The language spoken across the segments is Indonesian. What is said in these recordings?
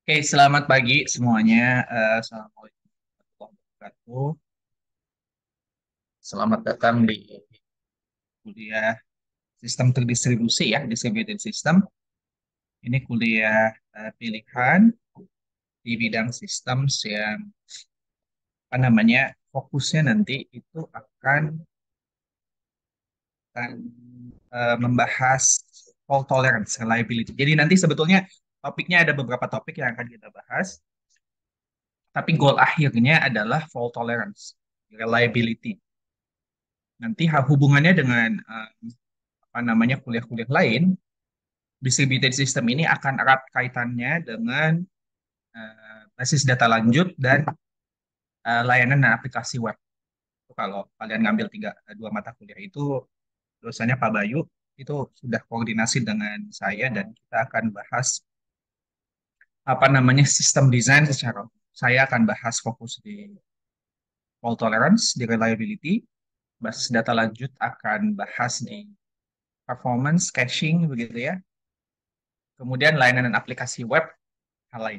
Oke, selamat pagi semuanya. Assalamualaikum warahmatullahi wabarakatuh. Selamat datang di kuliah Sistem Terdistribusi ya, Distributed System. Ini kuliah pilihan di bidang sistem yang apa namanya fokusnya nanti itu akan membahas fault tolerance, reliability. Jadi nanti sebetulnya topiknya ada beberapa topik yang akan kita bahas, tapi goal akhirnya adalah fault tolerance, reliability. Nanti hubungannya dengan apa namanya kuliah-kuliah lain, distributed system ini akan erat kaitannya dengan basis data lanjut dan layanan dan aplikasi web. Kalau kalian ngambil dua mata kuliah itu, dosanya Pak Bayu itu sudah koordinasi dengan saya dan kita akan bahas apa namanya sistem desain secara umum. Saya akan bahas fokus di fault tolerance, di reliability, basis data lanjut akan bahas di performance, caching, begitu ya. Kemudian layanan dan aplikasi web, hal lain.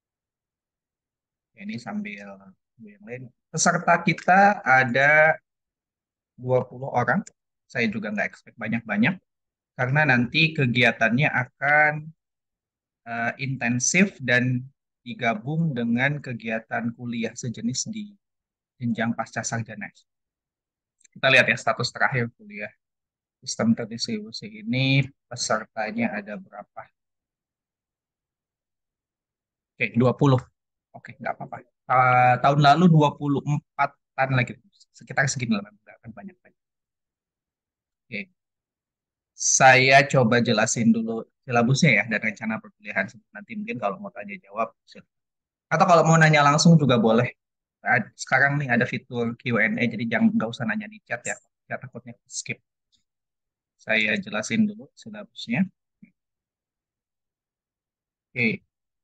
Ini sambil yang lain. Peserta kita ada 20 orang. Saya juga nggak expect banyak-banyak. Karena nanti kegiatannya akan intensif dan digabung dengan kegiatan kuliah sejenis di jenjang pasca sarjana. Kita lihat ya status terakhir kuliah sistem terdistribusi ini pesertanya ada berapa? Oke, 20. Oke, nggak apa-apa. Tahun lalu 24-an lagi. Sekitar segini lah, nggak akan banyak-banyak. Oke. Saya coba jelasin dulu silabusnya ya dan rencana perkuliahan. Nanti mungkin kalau mau tanya jawab, silakan. Atau kalau mau nanya langsung juga boleh. Sekarang nih ada fitur Q&A, jadi jangan nggak usah nanya di chat ya. Ya takutnya skip. Saya jelasin dulu silabusnya. Oke.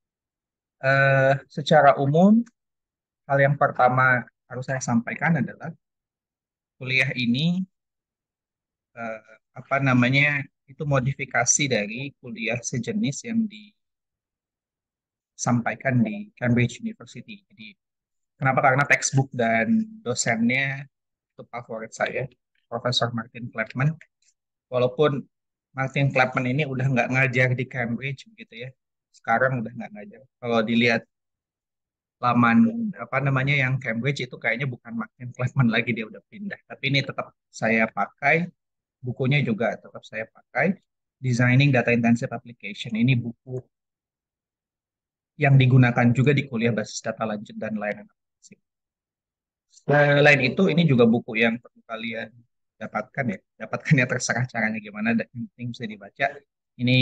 Secara umum, hal yang pertama harus saya sampaikan adalah kuliah ini eh, apa namanya itu modifikasi dari kuliah sejenis yang disampaikan di Cambridge University. Jadi kenapa? Karena textbook dan dosennya itu favorit saya, Profesor Martin Clapman. Walaupun Martin Clapman ini udah nggak ngajar di Cambridge gitu ya, sekarang udah nggak ngajar. Kalau dilihat laman apa namanya yang Cambridge itu kayaknya bukan Martin Clapman lagi, dia udah pindah. Tapi ini tetap saya pakai, bukunya juga tetap saya pakai. Designing Data Intensive Application ini buku yang digunakan juga di kuliah basis data lanjut dan layanan aplikasi. Selain itu, ini juga buku yang perlu kalian dapatkan ya. Dapatkannya terserah caranya gimana, dan yang penting bisa dibaca. Ini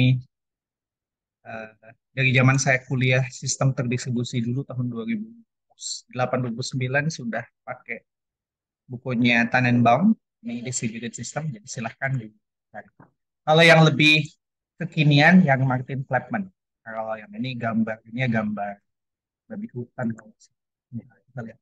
eh, dari zaman saya kuliah sistem terdistribusi dulu tahun 2008 2009 sudah pakai bukunya Tannenbaum, ini distributed system, jadi silahkan dicari. Kalau yang lebih kekinian, yang Martin Clapman. Kalau yang ini gambarnya gambar babi hutan. Kalau kita lihat.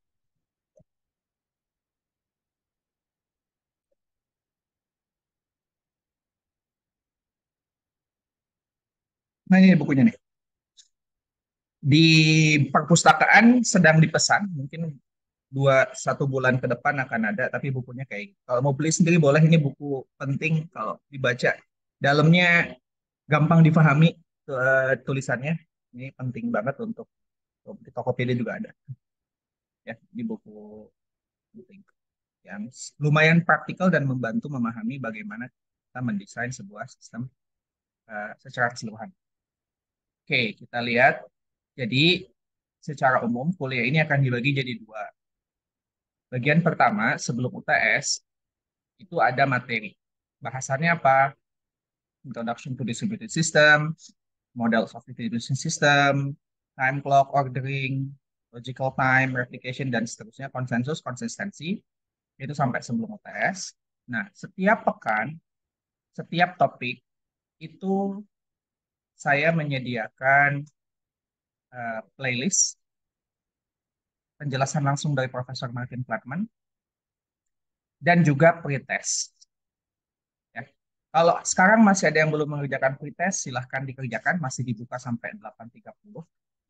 Nah ini bukunya nih. Di perpustakaan sedang dipesan, mungkin 1 bulan ke depan akan ada, tapi bukunya kayak gitu. Kalau mau beli sendiri boleh, ini buku penting kalau dibaca. Dalamnya gampang difahami tulisannya. Ini penting banget untuk di Tokopedia juga ada ya, di buku penting yang lumayan praktikal dan membantu memahami bagaimana kita mendesain sebuah sistem secara keseluruhan. Oke, kita lihat. Jadi secara umum kuliah ini akan dibagi jadi dua. Bagian pertama sebelum UTS itu ada materi. Bahasannya apa? Introduction to Distributed System, Models of Distribution System, Time Clock Ordering, Logical Time, Replication, dan seterusnya, konsensus, konsistensi, itu sampai sebelum UTS. Nah, setiap pekan, setiap topik, itu saya menyediakan playlist, penjelasan langsung dari Profesor Martin Plattman, dan juga pretest. Ya. Kalau sekarang masih ada yang belum mengerjakan pretest, silahkan dikerjakan, masih dibuka sampai 8.30.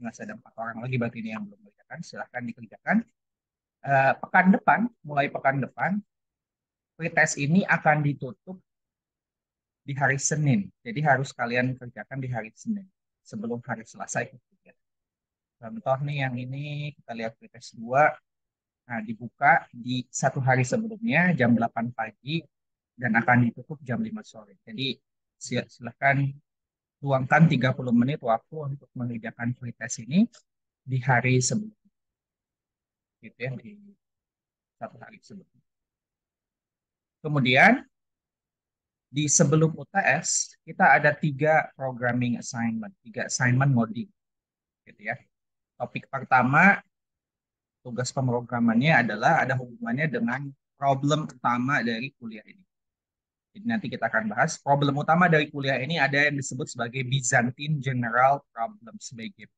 masih ada 4 orang lagi berarti ini yang belum mengerjakan, silahkan dikerjakan. Pekan depan, mulai pekan depan, pretest ini akan ditutup di hari Senin. Jadi harus kalian kerjakan di hari Senin sebelum hari Selasa ikut ujian. Contoh nih yang ini kita lihat pretest 2. Nah, dibuka di 1 hari sebelumnya jam 8 pagi dan akan ditutup jam 5 sore. Jadi silahkan luangkan 30 menit waktu untuk mengerjakan pretest ini di hari sebelumnya. Gitu ya, di 1 hari sebelumnya. Kemudian di sebelum UTS kita ada 3 assignment ngoding, gitu ya. Topik pertama, tugas pemrogramannya adalah ada hubungannya dengan problem utama dari kuliah ini. Jadi nanti kita akan bahas problem utama dari kuliah ini ada yang disebut sebagai Byzantine General Problems (BGP).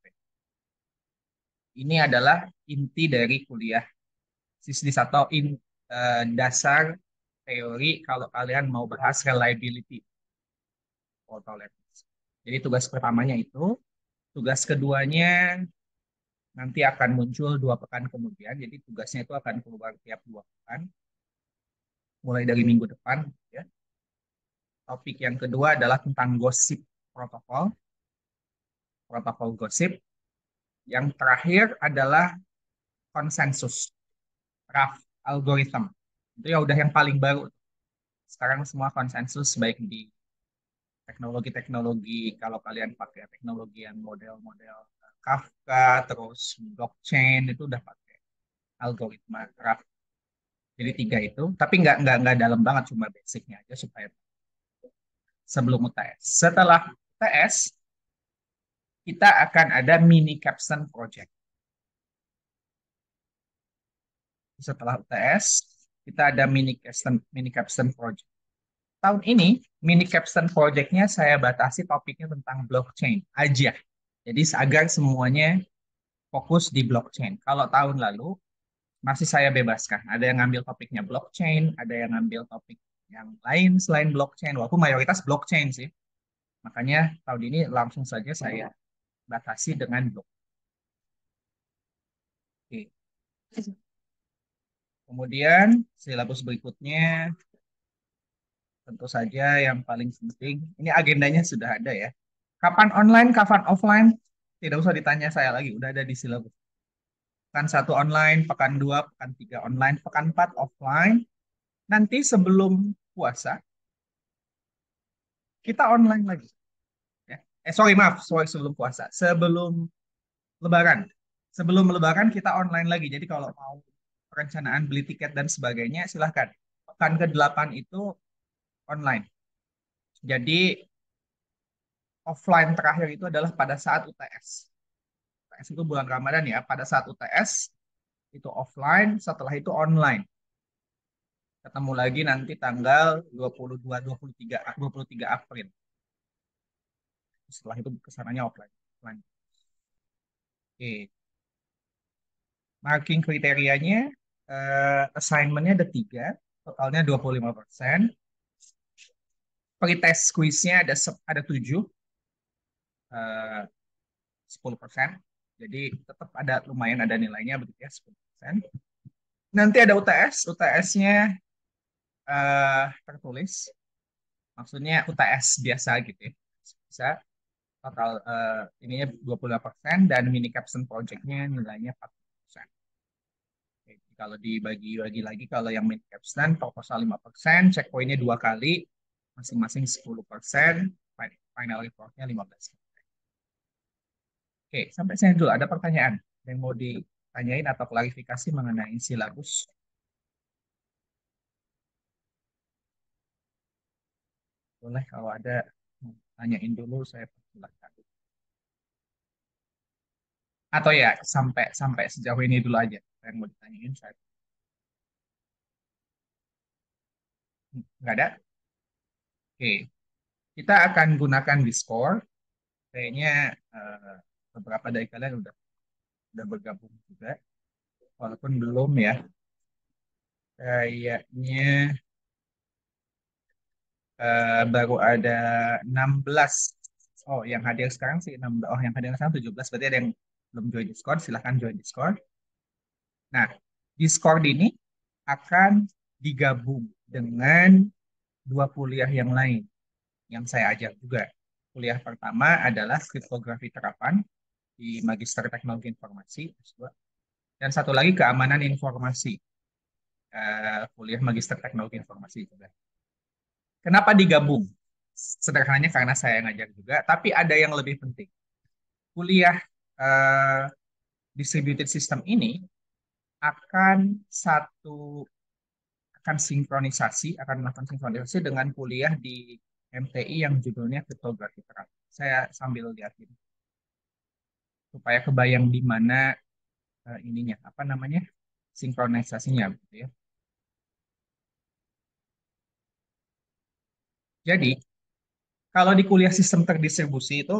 Ini adalah inti dari kuliah SISDIS atau dasar teori kalau kalian mau bahas reliability fault tolerance. Jadi tugas pertamanya itu, tugas keduanya nanti akan muncul 2 pekan kemudian. Jadi tugasnya itu akan keluar tiap 2 pekan, mulai dari minggu depan. Ya. Topik yang kedua adalah tentang gosip protokol, protokol gosip. Yang terakhir adalah konsensus, RAF, algoritma. Itu ya udah yang paling baru. Sekarang semua konsensus baik di teknologi-teknologi, kalau kalian pakai teknologi yang model-model Kafka, terus blockchain, itu udah pakai algoritma RAF. Jadi 3 itu, tapi nggak dalam banget, cuma basicnya aja supaya sebelum UTS. Setelah UTS, kita akan ada mini capstone project. Setelah UTS, kita ada mini capstone project. Tahun ini, mini capstone project-nya saya batasi topiknya tentang blockchain aja. Jadi agar semuanya fokus di blockchain. Kalau tahun lalu, masih saya bebaskan. Ada yang ngambil topiknya blockchain, ada yang ngambil topik yang lain selain blockchain. Walaupun mayoritas blockchain sih. Makanya tahun ini langsung saja saya batasi dengan blockchain. Oke. Kemudian silabus berikutnya tentu saja yang paling penting, ini agendanya sudah ada ya. Kapan online, kapan offline, tidak usah ditanya saya lagi, udah ada di silabus. Pekan 1 online, pekan 2, pekan 3 online, pekan 4 offline. Nanti sebelum puasa, kita online lagi. Ya. Sorry sebelum puasa. Sebelum Lebaran. Sebelum Lebaran kita online lagi. Jadi kalau mau perencanaan beli tiket dan sebagainya, silahkan. Pekan ke-8 itu online. Jadi offline terakhir itu adalah pada saat UTS. UTS itu bulan Ramadan ya. Pada saat UTS itu offline, setelah itu online. Ketemu lagi nanti tanggal 22, 23 April. Setelah itu kesananya offline. Offline. Oke. Marking kriterianya, assignment-nya ada 3, totalnya 25%. Pretest quiz-nya ada 7, 10%. Jadi tetap ada lumayan ada nilainya begitu ya, 10%. Nanti ada UTS, UTS-nya tertulis, maksudnya UTS biasa gitu ya. Bisa total ininya 25% dan mini capstone project-nya nilainya 40%. Oke, kalau dibagi-bagi lagi, kalau yang mini capstone proposal 5%, checkpoint-nya 2 kali, masing-masing 10%, final report-nya 15%. Oke, sampai sini dulu. Ada pertanyaan yang mau ditanyain atau klarifikasi mengenai silabus? Boleh kalau ada, tanyain dulu, saya persilahkan. Atau ya sampai sampai sejauh ini dulu aja yang mau ditanyain saya. Nggak ada? Oke, kita akan gunakan Discord. Kayaknya eh, beberapa dari kalian udah bergabung juga, walaupun belum ya. Kayaknya baru ada 16. Oh, yang hadir sekarang sih 16. Oh, yang hadir sekarang 17. Berarti ada yang belum join Discord, silahkan join Discord. Nah, Discord ini akan digabung dengan dua kuliah yang lain yang saya ajar juga. Kuliah pertama adalah kriptografi terapan di Magister Teknologi Informasi S2. Dan satu lagi keamanan informasi, kuliah Magister Teknologi Informasi juga. Kenapa digabung? Sederhananya karena saya ngajar juga, tapi ada yang lebih penting. Kuliah eh, distributed system ini akan satu akan sinkronisasi, akan melakukan sinkronisasi dengan kuliah di MTI yang judulnya kriptografi terapan. Saya sambil lihat ini supaya kebayang di mana ininya, apa namanya, sinkronisasinya, gitu ya. Jadi kalau di kuliah sistem terdistribusi itu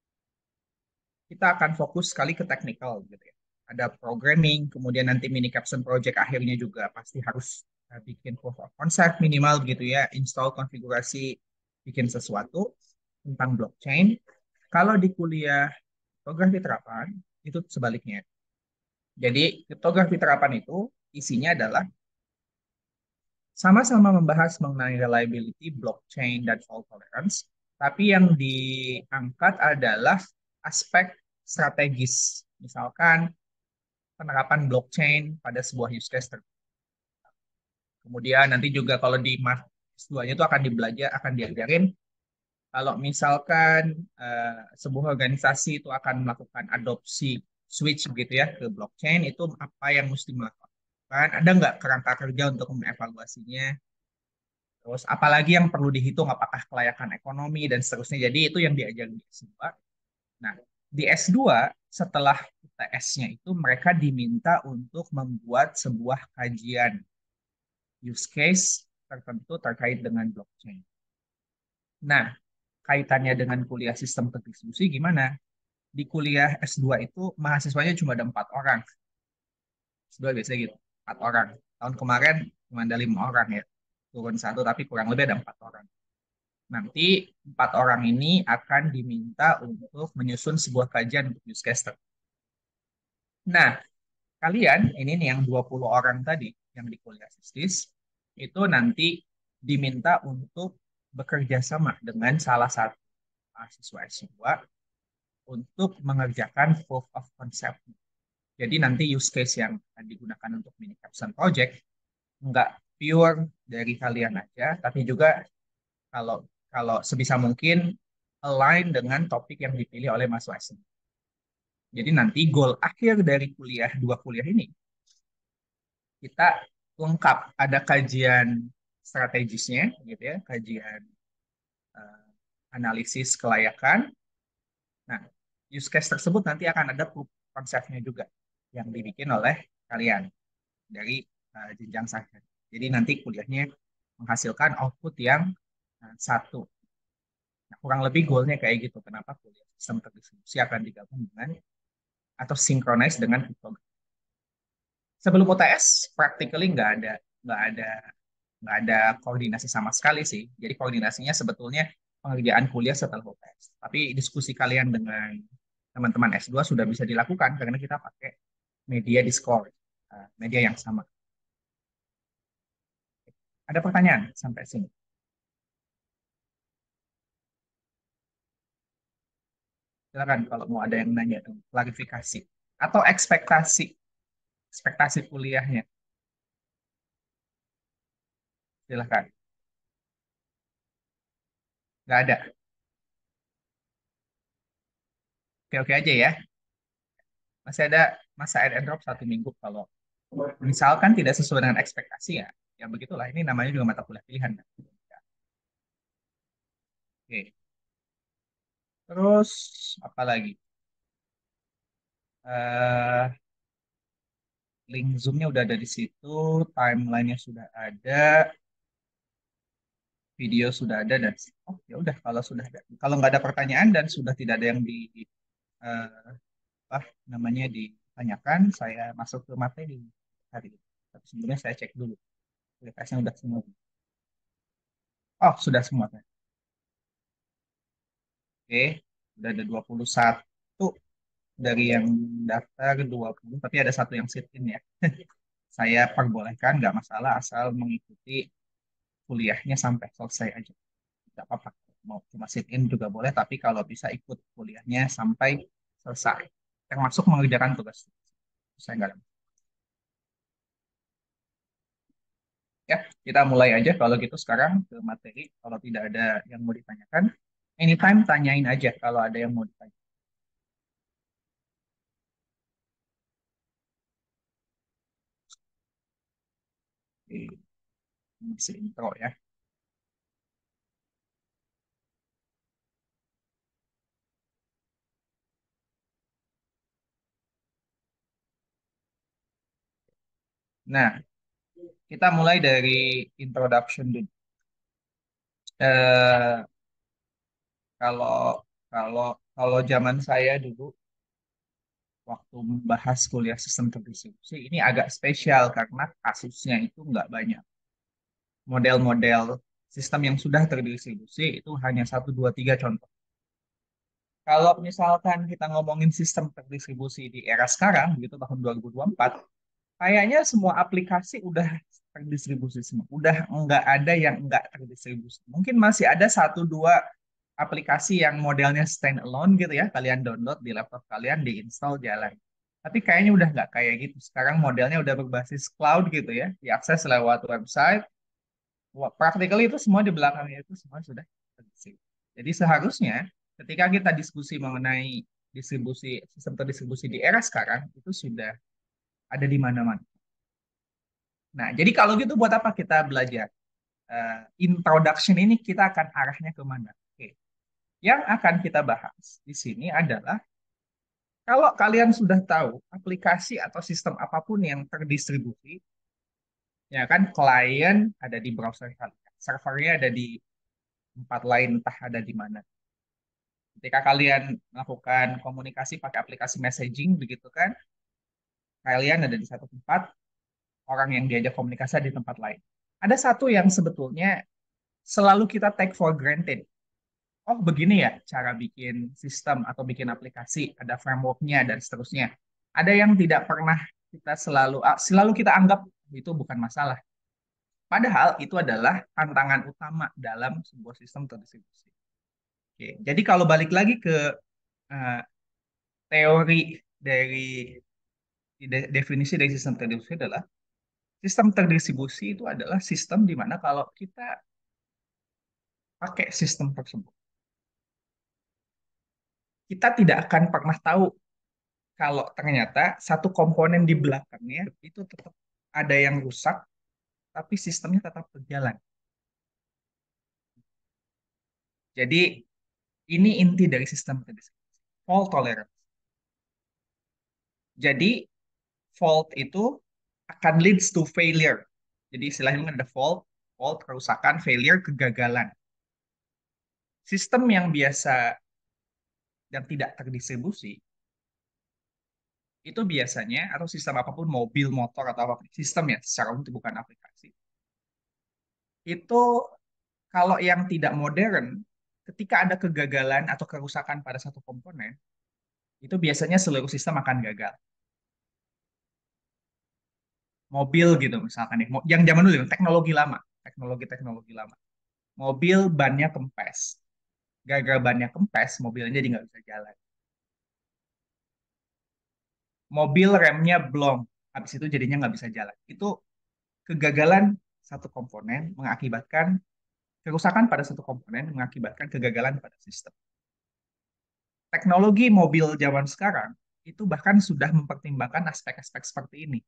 kita akan fokus sekali ke technical gitu ya. Ada programming, kemudian nanti mini capstone project akhirnya juga pasti harus bikin proof of concept minimal gitu ya, install konfigurasi, bikin sesuatu tentang blockchain. Kalau di kuliah kriptografi terapan itu sebaliknya. Jadi kriptografi terapan itu isinya adalah sama-sama membahas mengenai reliability, blockchain, dan fault tolerance, tapi yang diangkat adalah aspek strategis. Misalkan penerapan blockchain pada sebuah use case tertentu. Kemudian nanti juga kalau di S2-nya itu akan diajarin kalau misalkan sebuah organisasi itu akan melakukan adopsi switch begitu ya ke blockchain, itu apa yang mesti melakukan? Ada nggak kerangka kerja untuk mengevaluasinya? Terus apalagi yang perlu dihitung, apakah kelayakan ekonomi dan seterusnya. Jadi itu yang diajar di S2. Nah, di S2 setelah UTS-nya itu mereka diminta untuk membuat sebuah kajian use case tertentu terkait dengan blockchain. Nah, kaitannya dengan kuliah sistem terdistribusi gimana? Di kuliah S2 itu mahasiswanya cuma ada 4 orang. S2 biasanya gitu, 4 orang. Tahun kemarin cuma ada 5 orang ya. Turun satu tapi kurang lebih ada 4 orang. Nanti 4 orang ini akan diminta untuk menyusun sebuah kajian untuk use case. Nah, kalian ini nih yang 20 orang tadi yang di kuliah sistis itu nanti diminta untuk bekerja sama dengan salah satu mahasiswa S2 untuk mengerjakan proof of concept. Jadi nanti use case yang akan digunakan untuk mini capstone project nggak pure dari kalian aja, tapi juga kalau kalau sebisa mungkin align dengan topik yang dipilih oleh mahasiswa S2. Jadi nanti goal akhir dari dua kuliah ini kita lengkap, ada kajian strategisnya gitu ya, kajian eh, analisis kelayakan. Nah, use case tersebut nanti akan ada proof konsepnya juga yang dibikin oleh kalian dari jenjang sarjana. Jadi nanti kuliahnya menghasilkan output yang satu. Nah, kurang lebih goalnya kayak gitu. Kenapa kuliah sistem terdistribusi akan digabung dengan atau synchronize dengan cryptography. Sebelum UTS, practically nggak ada nggak ada koordinasi sama sekali sih. Jadi koordinasinya sebetulnya pengerjaan kuliah setelah UTS. Tapi diskusi kalian dengan teman-teman S2 sudah bisa dilakukan karena kita pakai media Discord, media yang sama. Ada pertanyaan sampai sini? Silakan kalau mau ada yang nanya dong, klarifikasi atau ekspektasi, ekspektasi kuliahnya. Silakan. Nggak ada. Oke-oke aja ya. Masih ada masa add and drop 1 minggu kalau misalkan tidak sesuai dengan ekspektasi ya. Ya begitulah. Ini namanya juga mata kuliah pilihan. Oke. Terus apa lagi? Eh, link Zoom-nya udah ada di situ, timeline-nya sudah ada, video sudah ada dan oh ya udah kalau sudah ada. Kalau nggak ada pertanyaan dan sudah tidak ada yang eh, apa namanya ditanyakan, saya masuk ke materi hari ini. Tapi sebelumnya saya cek dulu. Aplikasinya udah semua. Oh, sudah semua. Oke, udah ada 21. dari yang daftar 20, tapi ada satu yang sit-in ya. Saya perbolehkan, nggak masalah asal mengikuti kuliahnya sampai selesai aja. Nggak apa-apa. Mau cuma sit-in juga boleh, tapi kalau bisa ikut kuliahnya sampai selesai. Termasuk mengerjakan tugas. Saya nggak ada. Ya, kita mulai aja kalau gitu sekarang ke materi. Kalau tidak ada yang mau ditanyakan, anytime tanyain aja kalau ada yang mau ditanya. Oke, ini bisa intro ya. Nah, kita mulai dari introduction dulu. Eh, kalau kalau kalau zaman saya dulu waktu membahas kuliah sistem terdistribusi ini agak spesial karena kasusnya itu nggak banyak. Model-model sistem yang sudah terdistribusi itu hanya satu, dua, tiga contoh. Kalau misalkan kita ngomongin sistem terdistribusi di era sekarang, gitu tahun 2024, kayaknya semua aplikasi udah terdistribusi semua. Udah nggak ada yang nggak terdistribusi. Mungkin masih ada satu dua aplikasi yang modelnya standalone gitu ya. Kalian download di laptop kalian, diinstal jalan. Tapi kayaknya udah nggak kayak gitu. Sekarang modelnya udah berbasis cloud gitu ya. Diakses lewat website. Wah, practically itu semua di belakangnya itu semua sudah terdistribusi. Jadi seharusnya ketika kita diskusi mengenai distribusi sistem terdistribusi di era sekarang itu sudah ada di mana-mana. Nah, jadi kalau gitu buat apa kita belajar? Introduction ini kita akan arahnya kemana? Oke. Yang akan kita bahas di sini adalah kalau kalian sudah tahu aplikasi atau sistem apapun yang terdistribusi, ya kan klien ada di browser kalian, servernya ada di tempat lain, entah ada di mana. Ketika kalian melakukan komunikasi pakai aplikasi messaging, begitu kan, kalian ada di satu tempat, orang yang diajak komunikasi ada di tempat lain. Ada satu yang sebetulnya selalu kita take for granted. Oh, begini ya cara bikin sistem atau bikin aplikasi, ada frameworknya dan seterusnya. Ada yang tidak pernah kita selalu kita anggap itu bukan masalah. Padahal itu adalah tantangan utama dalam sebuah sistem terdistribusi. Oke, jadi kalau balik lagi ke eh, teori dari definisi dari sistem terdistribusi adalah sistem terdistribusi itu adalah sistem di mana kalau kita pakai sistem tersebut, kita tidak akan pernah tahu kalau ternyata satu komponen di belakangnya itu tetap ada yang rusak, tapi sistemnya tetap berjalan. Jadi ini inti dari sistem terdistribusi. Fault tolerance. Jadi fault itu akan leads to failure. Jadi istilahnya ada fault, fault kerusakan, failure kegagalan. Sistem yang biasa dan tidak terdistribusi itu biasanya atau sistem apapun mobil, motor atau apa sistem ya secara umum itu bukan aplikasi. Itu kalau yang tidak modern, ketika ada kegagalan atau kerusakan pada satu komponen, itu biasanya seluruh sistem akan gagal. Mobil gitu misalkan nih, yang zaman dulu teknologi lama, teknologi lama. Mobil bannya kempes, gagal bannya kempes, mobilnya jadi nggak bisa jalan. Mobil remnya blong, habis itu jadinya nggak bisa jalan. Itu kegagalan satu komponen mengakibatkan kerusakan pada satu komponen mengakibatkan kegagalan pada sistem. Teknologi mobil zaman sekarang itu bahkan sudah mempertimbangkan aspek-aspek seperti ini.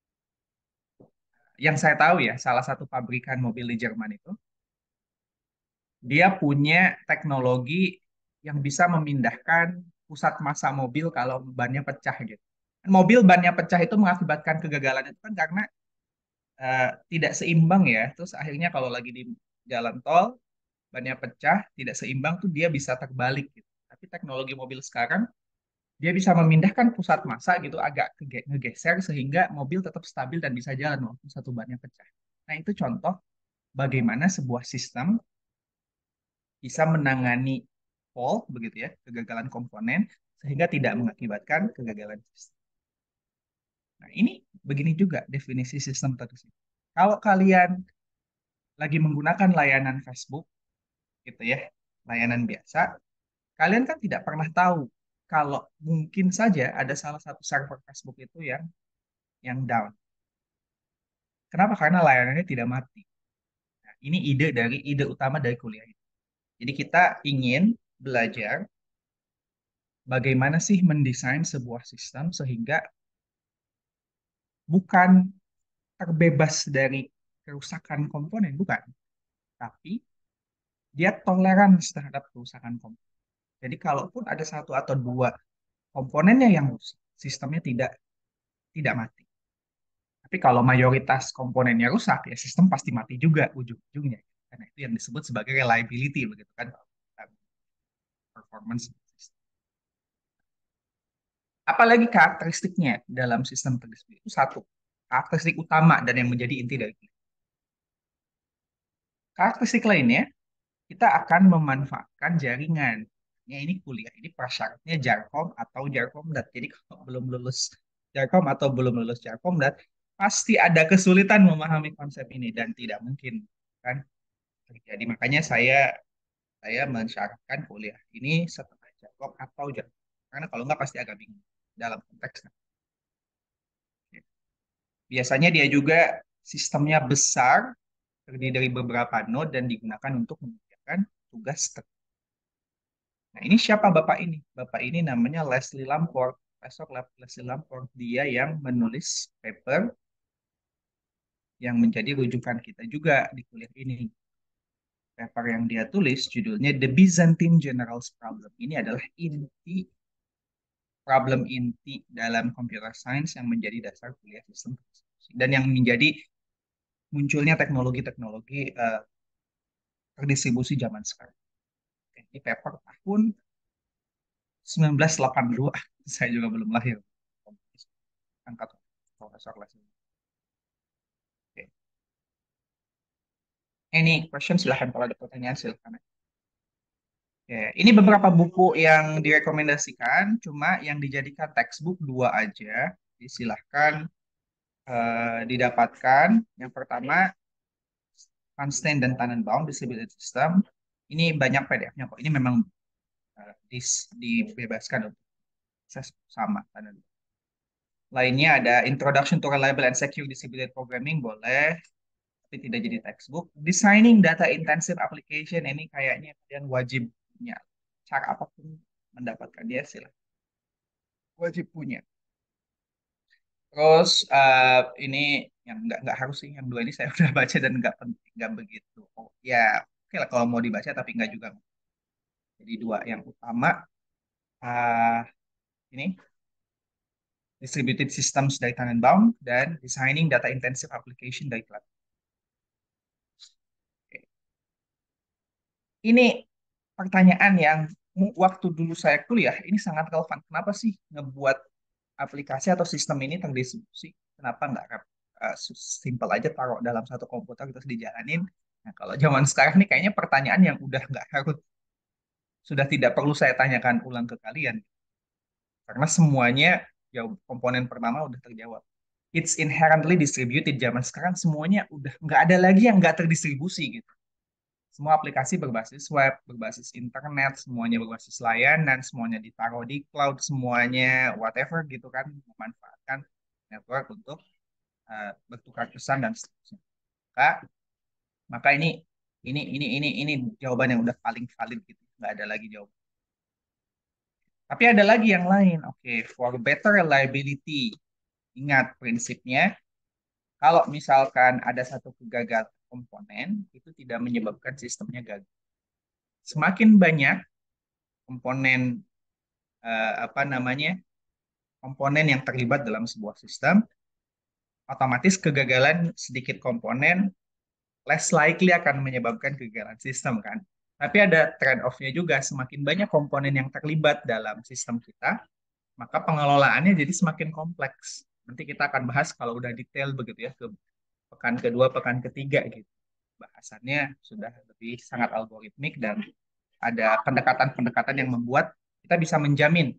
Yang saya tahu ya, salah satu pabrikan mobil di Jerman itu, dia punya teknologi yang bisa memindahkan pusat massa mobil kalau bannya pecah gitu. Mobil bannya pecah itu mengakibatkan kegagalan itu kan karena tidak seimbang ya. Terus akhirnya kalau lagi di jalan tol, bannya pecah, tidak seimbang tuh dia bisa terbalik gitu. Tapi teknologi mobil sekarang dia bisa memindahkan pusat massa gitu agak ngegeser sehingga mobil tetap stabil dan bisa jalan walaupun satu bannya pecah. Nah, itu contoh bagaimana sebuah sistem bisa menangani fault begitu ya, kegagalan komponen sehingga tidak mengakibatkan kegagalan sistem. Nah, ini begini juga definisi sistem terdistribusi. Kalau kalian lagi menggunakan layanan Facebook, gitu ya, layanan biasa, kalian kan tidak pernah tahu kalau mungkin saja ada salah satu server Facebook itu yang down. Kenapa? Karena layanannya tidak mati. Nah, ini ide utama dari kuliah ini. Jadi kita ingin belajar bagaimana sih mendesain sebuah sistem sehingga bukan terbebas dari kerusakan komponen, bukan. Tapi dia toleran terhadap kerusakan komponen. Jadi kalaupun ada satu atau dua komponennya yang rusak, sistemnya tidak mati. Tapi kalau mayoritas komponennya rusak, ya sistem pasti mati juga ujung-ujungnya. Karena itu yang disebut sebagai reliability, begitu kan? Performance. Apalagi karakteristiknya dalam sistem terdistribusi itu satu. Karakteristik utama dan yang menjadi inti dari ini. Karakteristik lainnya, kita akan memanfaatkan jaringan. Ya, ini kuliah, ini prasyaratnya Jarkom atau Jarkomdat. Jadi kalau belum lulus Jarkom atau belum lulus Jarkomdat, pasti ada kesulitan memahami konsep ini dan tidak mungkin kan terjadi. Makanya saya mensyaratkan kuliah ini setelah Jarkom atau Jarkom. Karena kalau nggak pasti agak bingung dalam konteksnya. Biasanya dia juga sistemnya besar, terdiri dari beberapa node dan digunakan untuk mengerjakan tugas tertentu. Nah, ini siapa Bapak ini? Bapak ini namanya Leslie Lamport. Profesor Leslie Lamport. Dia yang menulis paper yang menjadi rujukan kita juga di kuliah ini. Paper yang dia tulis judulnya The Byzantine General's Problem. Ini adalah problem inti dalam computer science yang menjadi dasar kuliah sistem dan yang menjadi munculnya teknologi-teknologi terdistribusi zaman sekarang. Ini paper tahun 1982. Saya juga belum lahir. Angkat Profesor Leslie. Oke. Any question silahkan, kalau ada pertanyaan silahkan. Oke. Ini beberapa buku yang direkomendasikan, cuma yang dijadikan textbook dua aja. Jadi silahkan didapatkan. Yang pertama, Sunstein dan Tannenbaum, Distributed System. Ini banyak PDF-nya kok. Ini memang dibebaskan untuk akses sama Tannenbaum. Lainnya ada Introduction to Reliable and Secure Distributed Programming, boleh, tapi tidak jadi textbook. Designing Data Intensive Application, ini kayaknya kalian wajib punya. Cara apapun mendapatkan dia, silahkan. Wajib punya. Terus ini yang nggak harus sih, yang dua ini saya udah baca dan nggak penting, nggak begitu. Oh ya, oke lah kalau mau dibaca, tapi nggak juga. Jadi dua yang utama uh, ini Distributed Systems dari Tannenbaum dan Designing Data Intensive Application dari Cloud. Ini pertanyaan yang waktu dulu saya kuliah ini sangat relevan. Kenapa sih ngebuat aplikasi atau sistem ini terdistribusi? Kenapa nggak simple aja taruh dalam satu komputer terus dijalanin? Nah, kalau zaman sekarang nih kayaknya pertanyaan yang udah nggak harus, sudah tidak perlu saya tanyakan ulang ke kalian. Karena semuanya ya komponen pertama udah terjawab. It's inherently distributed. Zaman sekarang semuanya udah nggak ada lagi yang nggak terdistribusi gitu. Semua aplikasi berbasis web, berbasis internet, semuanya berbasis layanan, semuanya ditaruh di cloud, semuanya whatever gitu kan, memanfaatkan network untuk bertukar pesan dan seterusnya. Maka, maka ini jawaban yang udah paling valid gitu, nggak ada lagi jawaban. Tapi ada lagi yang lain. Oke, for better reliability. Ingat prinsipnya, kalau misalkan ada satu kegagalan komponen, itu tidak menyebabkan sistemnya gagal. Semakin banyak komponen apa namanya komponen yang terlibat dalam sebuah sistem, otomatis kegagalan sedikit komponen less likely akan menyebabkan kegagalan sistem kan. Tapi ada trade off-nya juga, semakin banyak komponen yang terlibat dalam sistem kita, maka pengelolaannya jadi semakin kompleks. Nanti kita akan bahas kalau udah detail begitu ya ke pekan kedua, pekan ketiga gitu. Bahasannya sudah lebih sangat algoritmik dan ada pendekatan-pendekatan yang membuat kita bisa menjamin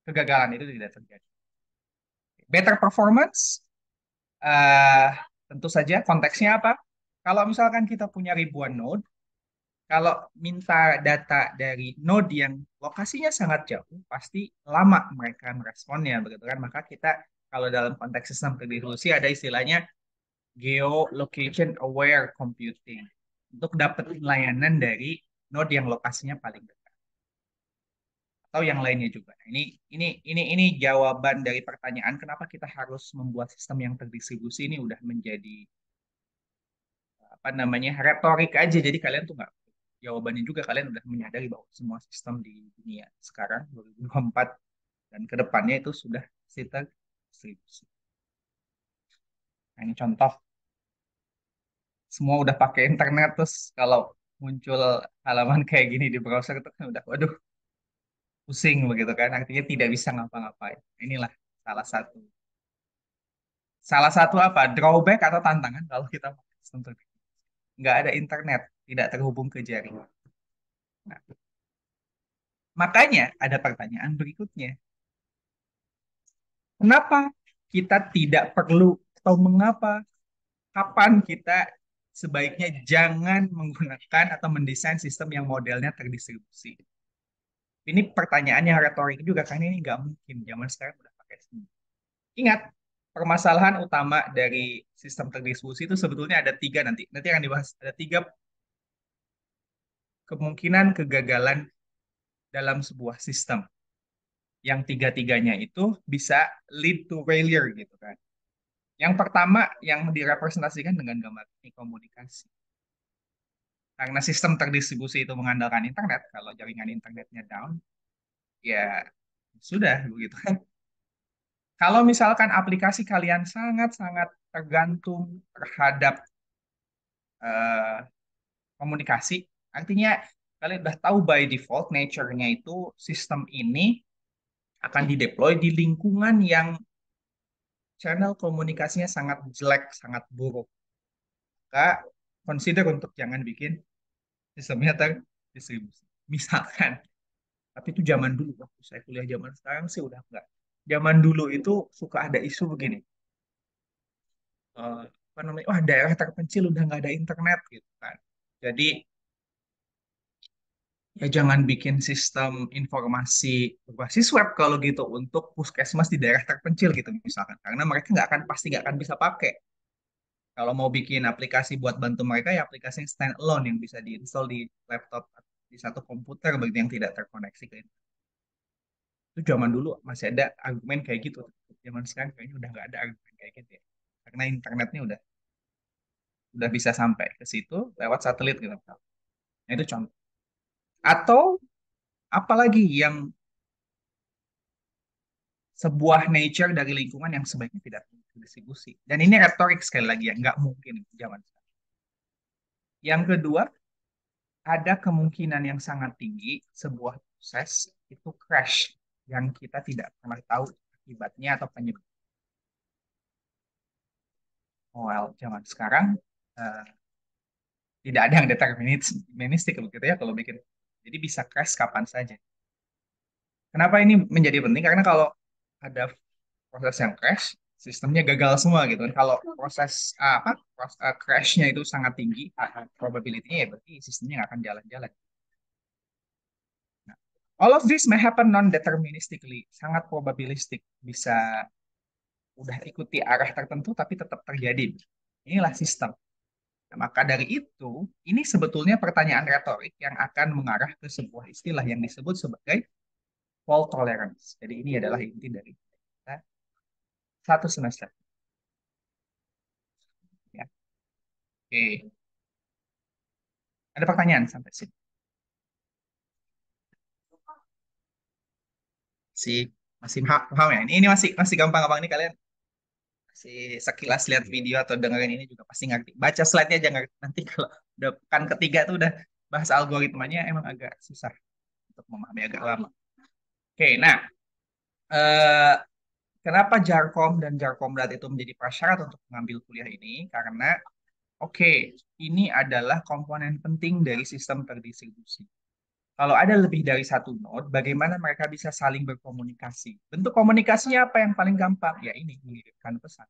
kegagalan itu tidak terjadi. Better performance, eh, tentu saja konteksnya apa? Kalau misalkan kita punya ribuan node, kalau minta data dari node yang lokasinya sangat jauh, pasti lama mereka meresponnya, begitu kan? Maka kita kalau dalam konteks sistem terdistribusi ada istilahnya geolocation aware computing untuk dapat layanan dari node yang lokasinya paling dekat atau yang lainnya juga. Nah, ini jawaban dari pertanyaan kenapa kita harus membuat sistem yang terdistribusi ini udah menjadi apa namanya retorik aja. Jadi kalian tuh nggak jawabannya juga kalian udah menyadari bahwa semua sistem di dunia sekarang 2024 dan kedepannya itu sudah sistem distribusi. Nah, ini contoh semua udah pakai internet terus kalau muncul halaman kayak gini di browser itu kan udah waduh pusing begitu kan artinya tidak bisa ngapa-ngapain. Inilah salah satu apa drawback atau tantangan kalau kita pakai sistem tertentu. Nggak ada internet, tidak terhubung ke jaringan. Nah, makanya ada pertanyaan berikutnya. Kenapa kita tidak perlu atau mengapa kapan kita sebaiknya jangan menggunakan atau mendesain sistem yang modelnya terdistribusi? Ini pertanyaan yang retorik juga karena ini nggak mungkin zaman sekarang udah pakai semua. Ingat, permasalahan utama dari sistem terdistribusi itu sebetulnya ada tiga nanti. Nanti akan dibahas. Ada tiga kemungkinan kegagalan dalam sebuah sistem. Yang tiga-tiganya itu bisa lead to failure gitu kan. Yang pertama yang direpresentasikan dengan gambar ini komunikasi. Karena sistem terdistribusi itu mengandalkan internet, kalau jaringan internetnya down, ya sudah begitu kan. Kalau misalkan aplikasi kalian sangat-sangat tergantung terhadap eh, komunikasi, artinya kalian udah tahu by default nature-nya itu sistem ini akan dideploy di lingkungan yang channel komunikasinya sangat jelek, sangat buruk. Maka consider untuk jangan bikin sistemnya terdistribusi. Misalkan, tapi itu zaman dulu, waktu saya kuliah zaman sekarang sih udah enggak. Zaman dulu itu suka ada isu begini, apa namanya, wah daerah terpencil udah nggak ada internet gitu kan. Jadi ya jangan bikin sistem informasi berbasis web kalau gitu untuk puskesmas di daerah terpencil gitu misalkan, karena mereka nggak akan pasti nggak akan bisa pakai. Kalau mau bikin aplikasi buat bantu mereka ya aplikasi yang stand alone yang bisa diinstal di laptop di satu komputer bagi yang tidak terkoneksi ke internet. Itu zaman dulu masih ada argumen kayak gitu. Zaman sekarang kayaknya udah nggak ada argumen kayak gitu ya. Karena internetnya udah bisa sampai ke situ lewat satelit gitu. Nah, itu contoh. Atau apalagi yang sebuah nature dari lingkungan yang sebaiknya tidak distribusi. Dan ini retorik sekali lagi ya, nggak mungkin zaman sekarang. Yang kedua, ada kemungkinan yang sangat tinggi sebuah proses itu crash yang kita tidak pernah tahu akibatnya atau penyebab. Well, zaman sekarang eh, tidak ada yang deterministik begitu ya kalau bikin. Jadi bisa crash kapan saja. Kenapa ini menjadi penting? Karena kalau ada proses yang crash, sistemnya gagal semua gitu kan. Kalau proses crashnya itu sangat tinggi, probability-nya ya berarti sistemnya nggak akan jalan-jalan. Nah, all of this may happen non-deterministically, sangat probabilistik, bisa udah ikuti arah tertentu tapi tetap terjadi. Inilah sistem. Nah, maka dari itu, ini sebetulnya pertanyaan retorik yang akan mengarah ke sebuah istilah yang disebut sebagai fault tolerance. Jadi ini adalah inti dari kita satu semester. Ya. Oke. Ada pertanyaan sampai sini? Masih masih paham ya? Ini masih masih gampang-gampang nih kalian. Masih sekilas lihat video atau dengerin ini juga pasti ngerti. Baca slide-nya aja ngerti. Nanti kalau udah pekan ketiga tuh udah bahas algoritmanya emang agak susah untuk memahami agak lama. Oke, nah eh, kenapa Jarkom dan Jarkomdat itu menjadi prasyarat untuk mengambil kuliah ini? Karena oke, ini adalah komponen penting dari sistem terdistribusi. Kalau ada lebih dari satu node, bagaimana mereka bisa saling berkomunikasi? Bentuk komunikasinya apa yang paling gampang? Ya ini, mengirimkan pesan.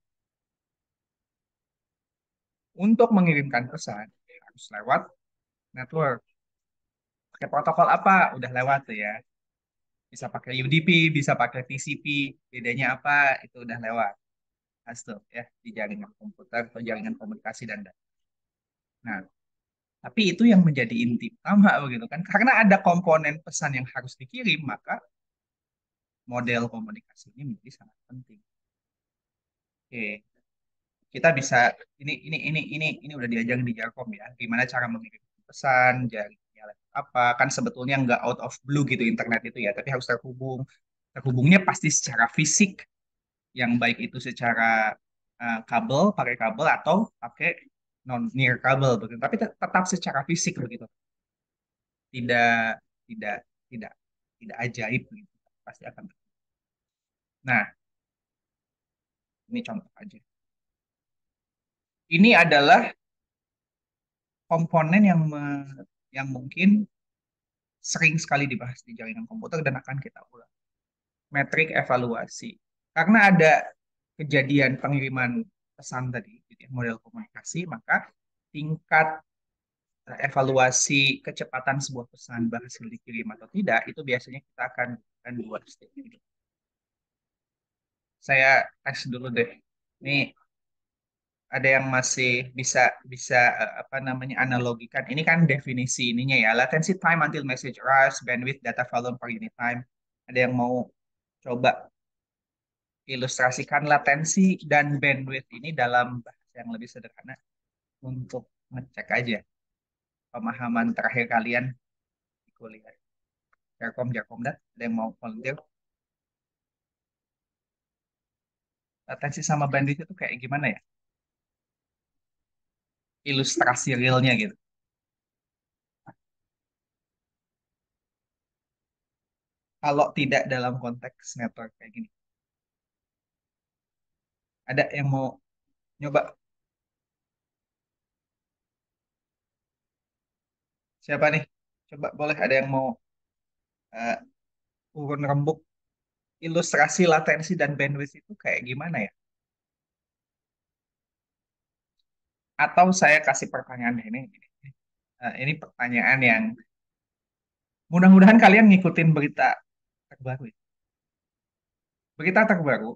Untuk mengirimkan pesan, harus lewat network. Pakai protokol apa? Udah lewat tuh ya. Bisa pakai UDP, bisa pakai TCP. Bedanya apa? Itu udah lewat. Hasil ya di jaringan komputer atau jaringan komunikasi dan data. Nah, tapi itu yang menjadi inti utama begitu kan. Karena ada komponen pesan yang harus dikirim, maka model komunikasi ini menjadi sangat penting. Oke, kita bisa ini udah diajarin di Jarkom ya. Gimana cara mengirim pesan, jaringannya lewat apa? Kan sebetulnya nggak out of blue gitu internet itu ya, tapi harus terhubung. Terhubungnya pasti secara fisik, yang baik itu secara kabel, pakai kabel atau pakai non near kabel begitu. Tapi tetap secara fisik begitu. Tidak tidak tidak tidak ajaib begitu. Pasti akan. Nah, ini contoh aja. Ini adalah komponen yang mungkin sering sekali dibahas di jaringan komputer dan akan kita ulang. Metrik evaluasi. Karena ada kejadian pengiriman pesan tadi, gitu ya, model komunikasi, maka tingkat evaluasi kecepatan sebuah pesan berhasil dikirim atau tidak, itu biasanya kita akan buat statement. Saya tes dulu deh. Ini ada yang masih bisa bisa apa namanya analogikan. Ini kan definisi ininya ya. Latency time until message arrives, bandwidth data volume per unit time. Ada yang mau coba ilustrasikan latensi dan bandwidth ini dalam bahasa yang lebih sederhana untuk ngecek aja pemahaman terakhir kalian di kuliah. Jarkom, Jarkom dah. Ada yang mau volunteer? Latensi sama bandwidth itu kayak gimana ya? Ilustrasi realnya gitu. Kalau tidak dalam konteks network kayak gini. Ada yang mau nyoba? Siapa nih? Coba boleh ada yang mau uh, urun rembuk ilustrasi latensi dan bandwidth itu kayak gimana ya? Atau saya kasih pertanyaan ini. Ini pertanyaan yang mudah-mudahan kalian ngikutin berita terbaru ya. Berita terbaru,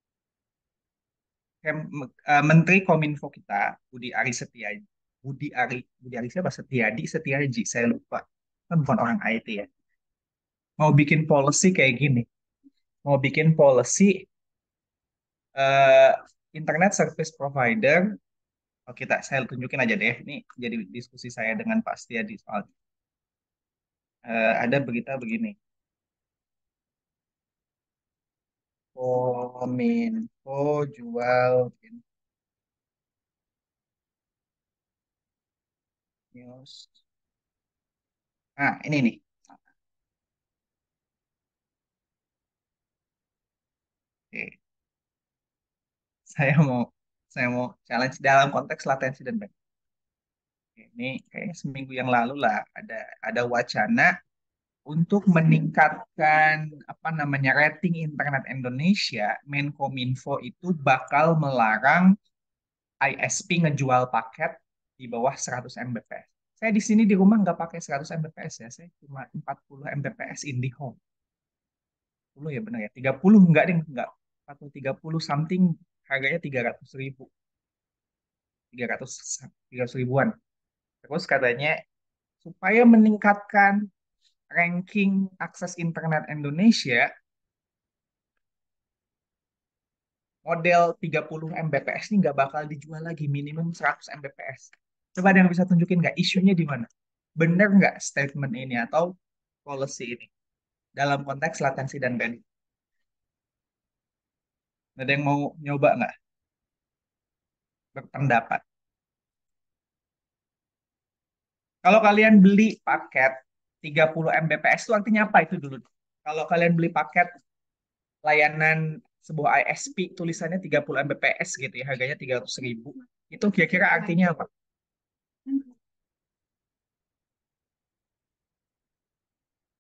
Menteri Kominfo kita, Budi Ari Setiaji, Budi Ari siapa? Setiaji, saya lupa. Kan bukan orang IT ya. Mau bikin policy kayak gini. Mau bikin policy eh, internet service provider. Oh, saya tunjukin aja deh. Ini jadi diskusi saya dengan Pak Setiadi soal ada berita begini. Kominfo jual news. Nah, ini nih. Oke. Saya mau saya mau challenge dalam konteks latensi dan bandwidth. Ini kayaknya seminggu yang lalu lah ada wacana untuk meningkatkan apa namanya rating internet Indonesia. Menkominfo itu bakal melarang ISP ngejual paket di bawah 100 Mbps. Saya di sini di rumah nggak pakai 100 Mbps ya, saya cuma 40 Mbps IndiHome. 10 ya benar ya, 30 enggak deh, enggak. 40 30 something harganya 300.000. 300 300 ribuan. Terus katanya supaya meningkatkan ranking akses internet Indonesia, model 30 Mbps ini nggak bakal dijual lagi, minimum 100 Mbps. Coba ada yang bisa tunjukin nggak isunya di mana? Bener nggak statement ini atau policy ini dalam konteks latensi dan bandwidth? Ada yang mau nyoba nggak berpendapat? Kalau kalian beli paket 30 Mbps itu artinya apa itu dulu? Kalau kalian beli paket layanan sebuah ISP tulisannya 30 Mbps gitu ya, harganya 300.000. Itu kira-kira artinya apa?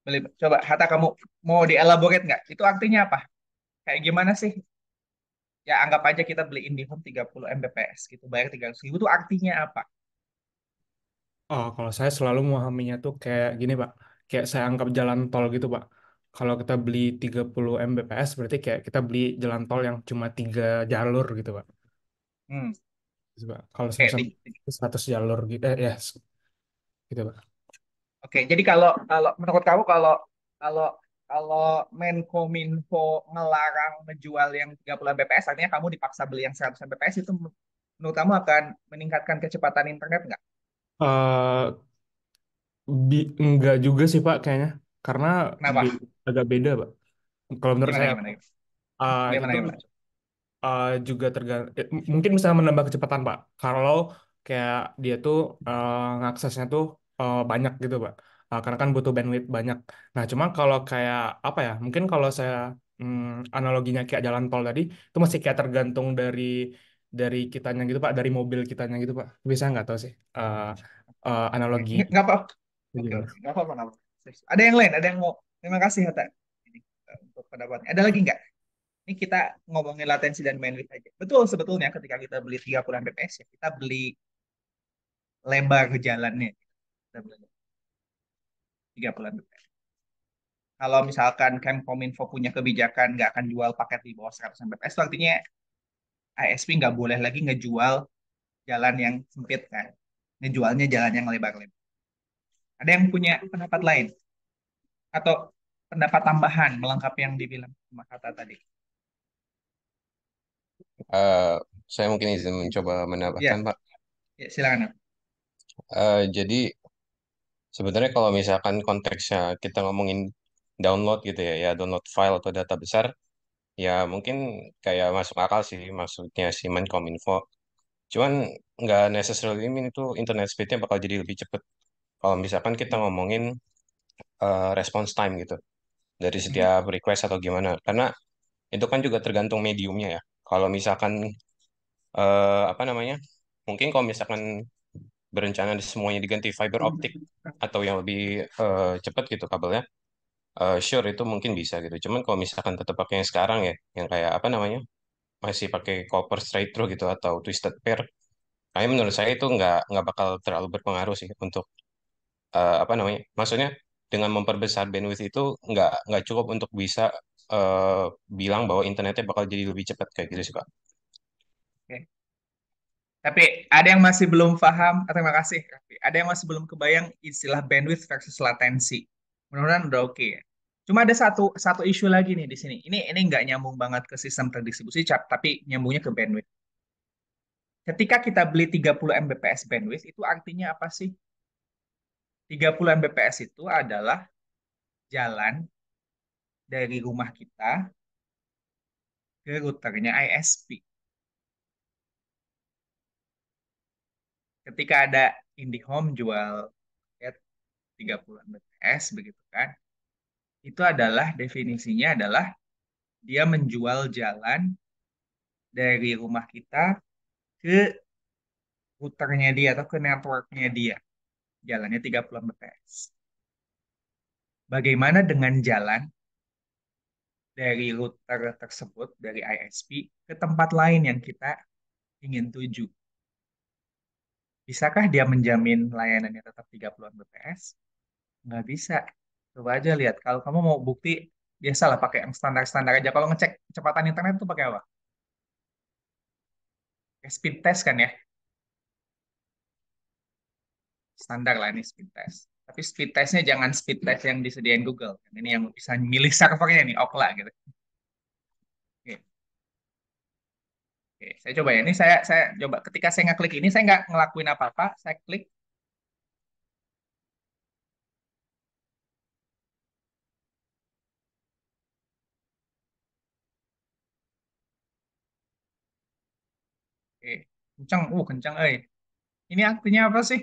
Coba Hatta kamu mau dielaborate nggak? Itu artinya apa? Kayak gimana sih? Ya anggap aja kita beli IndiHome 30 Mbps gitu, bayar 300.000 itu artinya apa? Oh, kalau saya selalu memahaminya tuh kayak gini, Pak. Kayak saya anggap jalan tol gitu, Pak. Kalau kita beli 30 Mbps, berarti kayak kita beli jalan tol yang cuma 3 jalur gitu, Pak. Hmm, Gitu, Pak. Kalau oke, misalnya 100 jalur gitu, ya, gitu, Pak. oke. Jadi kalau kalau menurut kamu kalau kalau kalau Menkominfo ngelarang menjual yang 30 Mbps, artinya kamu dipaksa beli yang 100 Mbps itu menurut kamu akan meningkatkan kecepatan internet nggak? Eh, enggak juga sih, Pak, kayaknya. Karena Kenapa? agak beda, Pak. Kalau menurut Gimana saya, gimana? itu Gimana tuh gimana? juga tergantung, mungkin bisa menambah kecepatan Pak kalau kayak dia tuh ngaksesnya tuh banyak gitu Pak. Karena kan butuh bandwidth banyak. Nah cuma kalau kayak apa ya, mungkin kalau saya analoginya kayak jalan tol tadi itu masih kayak tergantung dari kitanya gitu Pak, dari mobil kitanya gitu Pak. Bisa nggak tahu sih Oke, analogi nggak apa. Oke gimana. oke, nggak apa-apa nggak apa. Ada yang lain? Ada yang mau? Terima kasih Hatta ini, untuk pendapatnya. Ada lagi nggak? Ini kita ngomongin latensi dan bandwidth aja. Betul sebetulnya ketika kita beli 30 Mbps ya kita beli lebar jalannya. Kita beli 30 Mbps. Kalau misalkan Kemkominfo punya kebijakan nggak akan jual paket di bawah 100 Mbps, itu artinya ISP nggak boleh lagi ngejual jalan yang sempit kan. Ngejualnya jalan yang lebar-lebar. Ada yang punya pendapat lain? Atau pendapat tambahan melengkapi yang dibilang sama kata tadi? Eh, saya mungkin izin mencoba menambahkan, Ya, Pak. ya silakan. Jadi sebenarnya kalau misalkan konteksnya kita ngomongin download gitu ya, ya download file atau data besar, ya mungkin kayak masuk akal sih maksudnya si Menkominfo. Cuman nggak necessarily mean itu internet speednya bakal jadi lebih cepat. Kalau misalkan kita ngomongin response time gitu dari Hmm, setiap request atau gimana, karena itu kan juga tergantung mediumnya ya. Kalau misalkan apa namanya, mungkin kalau misalkan berencana semuanya diganti fiber optik atau yang lebih cepat gitu kabelnya, sure itu mungkin bisa gitu. Cuman kalau misalkan tetap pakai yang sekarang ya, yang kayak apa namanya, masih pakai copper straight through gitu atau twisted pair, kayak menurut saya itu nggak bakal terlalu berpengaruh sih untuk apa namanya, maksudnya dengan memperbesar bandwidth itu nggak cukup untuk bisa bilang bahwa internetnya bakal jadi lebih cepat kayak gitu sih Pak. oke. Tapi ada yang masih belum paham, terima kasih. Raffi. Ada yang masih belum kebayang istilah bandwidth versus latensi. Mudah-mudahan udah oke ya. Cuma ada satu satu isu lagi nih di sini. Ini nggak nyambung banget ke sistem terdistribusi cap, tapi nyambungnya ke bandwidth. Ketika kita beli 30 Mbps bandwidth, itu artinya apa sih? 30 Mbps itu adalah jalan dari rumah kita ke routernya ISP. Ketika ada IndiHome jual ya, 30 Mbps begitu kan, itu adalah definisinya adalah dia menjual jalan dari rumah kita ke routernya dia atau ke networknya dia. Jalannya 30 Mbps. Bagaimana dengan jalan dari router tersebut, dari ISP, ke tempat lain yang kita ingin tuju? Bisakah dia menjamin layanannya tetap 30 Mbps? Nggak bisa. Coba aja lihat. Kalau kamu mau bukti, biasalah pakai yang standar-standar aja. Kalau ngecek kecepatan internet itu pakai apa? Pakai speed test kan ya? Standar lah ini speed test. Tapi speed testnya jangan speed test yang disediain Google. Ini yang bisa milih servernya nih, Okla gitu. Oke, oke. Saya coba ya. Ini saya coba. Ketika saya ngeklik ini, saya nggak ngelakuin apa-apa. Saya klik. Oke, kenceng. Kenceng. Ini artinya apa sih?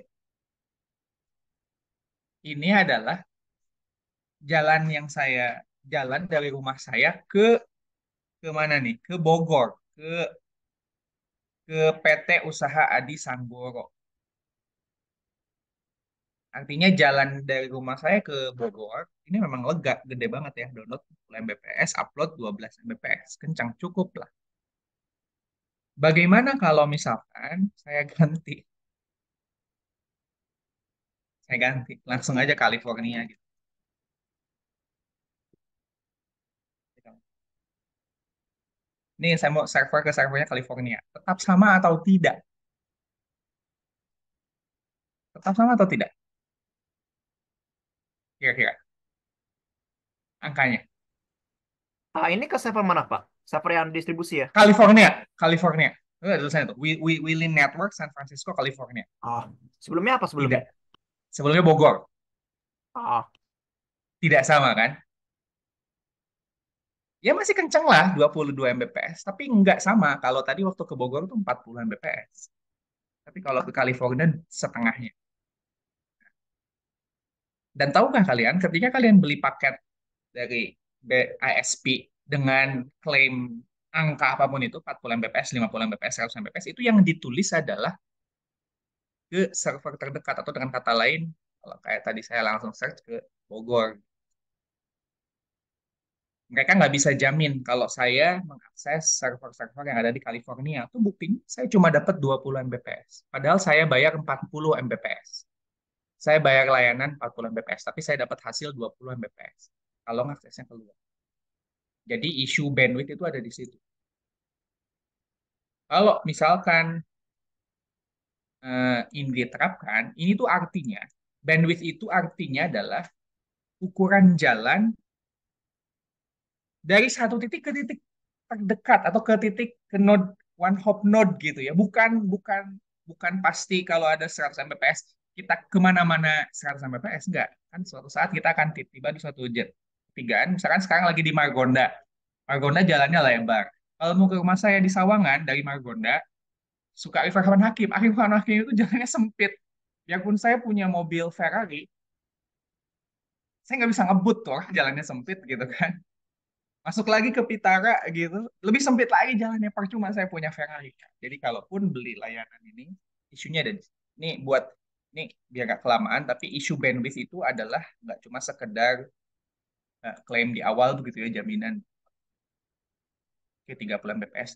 Ini adalah jalan yang saya jalan dari rumah saya ke mana nih? Ke Bogor, ke PT Usaha Adi Sanggoro. Artinya jalan dari rumah saya ke Bogor ini memang lega, gede banget ya. Download 10 Mbps, upload 12 Mbps. Kencang, cukup lah. Bagaimana kalau misalkan saya ganti, langsung aja California gitu. Nih saya mau server ke servernya California. Tetap sama atau tidak? Tetap sama atau tidak? Kira-kira angkanya. Ini ke server mana, Pak? Server yang distribusi ya? California, California. Itu ada tulisannya tuh. Wilin Network San Francisco, California. Oh, sebelumnya apa Tidak. sebelumnya? Sebelumnya Bogor. Oh, Tidak sama kan? Ya masih kenceng lah 22 Mbps, tapi nggak sama. Kalau tadi waktu ke Bogor tuh 40 Mbps. Tapi kalau ke California setengahnya. Dan tahukah kalian, ketika kalian beli paket dari ISP dengan klaim angka apapun itu, 40 Mbps, 50 Mbps, 100 Mbps, itu yang ditulis adalah ke server terdekat, atau dengan kata lain, kalau kayak tadi saya langsung search ke Bogor. Mereka nggak bisa jamin kalau saya mengakses server-server yang ada di California. Itu buktinya saya cuma dapat 20 Mbps. Padahal saya bayar 40 Mbps. Saya bayar layanan 40 Mbps, tapi saya dapat hasil 20 Mbps. Kalau ngaksesnya keluar. Jadi isu bandwidth itu ada di situ. Kalau misalkan ini diterapkan, ini tuh artinya, bandwidth itu artinya adalah ukuran jalan dari satu titik ke titik terdekat atau ke titik ke node one hop node gitu ya. Bukan bukan bukan pasti kalau ada 100 Mbps kita kemana-mana 100 Mbps enggak. Kan suatu saat kita akan tiba di suatu jet ketigaan. Misalkan sekarang lagi di Margonda. Margonda jalannya lebar. Kalau mau ke rumah saya di Sawangan dari Margonda, suka Arif Rahman Hakim. Arif Rahman Hakim itu jalannya sempit. Biarpun saya punya mobil Ferrari, saya nggak bisa ngebut tuh, jalannya sempit gitu kan. Masuk lagi ke Pitara gitu, lebih sempit lagi jalannya, percuma saya punya Ferrari. Jadi kalaupun beli layanan ini, isunya ada di sini. Ini buat ini biar gak kelamaan, tapi isu bandwidth itu adalah nggak cuma sekedar klaim di awal begitu ya, jaminan ke 30 Mbps.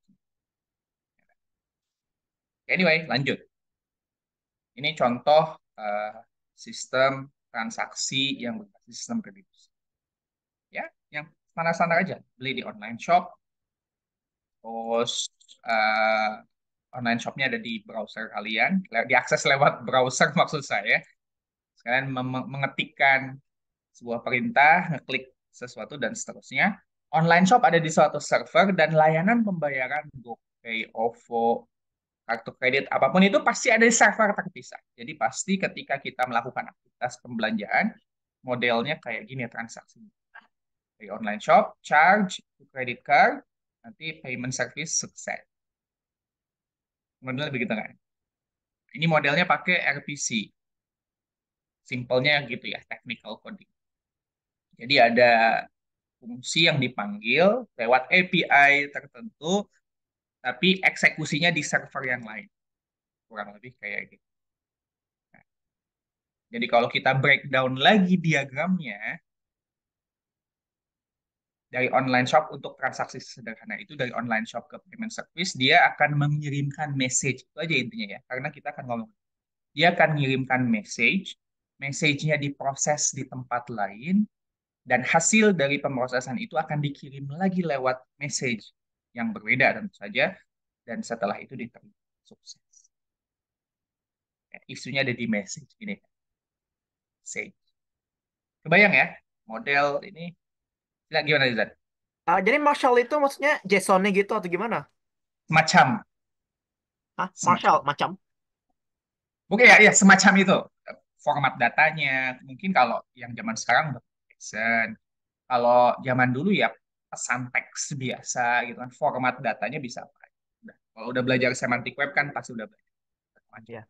Anyway, lanjut. Ini contoh eh, sistem transaksi yang berbasis sistem kredit. Ya, yang standar-standar aja. Beli di online shop, terus eh, online shopnya ada di browser kalian, diakses lewat browser maksud saya. Kalian mengetikkan sebuah perintah, ngeklik sesuatu dan seterusnya. Online shop ada di suatu server dan layanan pembayaran GoPay, OVO, kartu kredit, apapun itu pasti ada di server terpisah. Jadi pasti ketika kita melakukan aktivitas pembelanjaan, modelnya kayak gini ya, transaksi. Dari online shop, charge, credit card, nanti payment service sukses. Modelnya begitu kan? Ini modelnya pakai RPC. Simpelnya gitu ya, technical coding. Jadi ada fungsi yang dipanggil lewat API tertentu, tapi eksekusinya di server yang lain. Kurang lebih kayak gitu. Nah, jadi kalau kita breakdown lagi diagramnya, dari online shop untuk transaksi sederhana itu, dari online shop ke payment service, dia akan mengirimkan message. Itu aja intinya ya, karena kita akan ngomong. Dia akan mengirimkan message, message-nya diproses di tempat lain, dan hasil dari pemrosesan itu akan dikirim lagi lewat message yang berbeda tentu saja, dan setelah itu diterima sukses. Ya, isunya ada di message ini, message. Kebayang ya model ini? Nah, gimana Zat? jadi Marshall itu maksudnya JSON-nya gitu atau gimana? Semacam, Hah? semacam. Marshall, macam? Oke ya, ya semacam itu format datanya. Mungkin kalau yang zaman sekarang udah JSON. Kalau zaman dulu ya pesan teks biasa gitu kan. Format datanya bisa apa aja. Kalau udah belajar semantic web kan pasti udah belajar. Ya.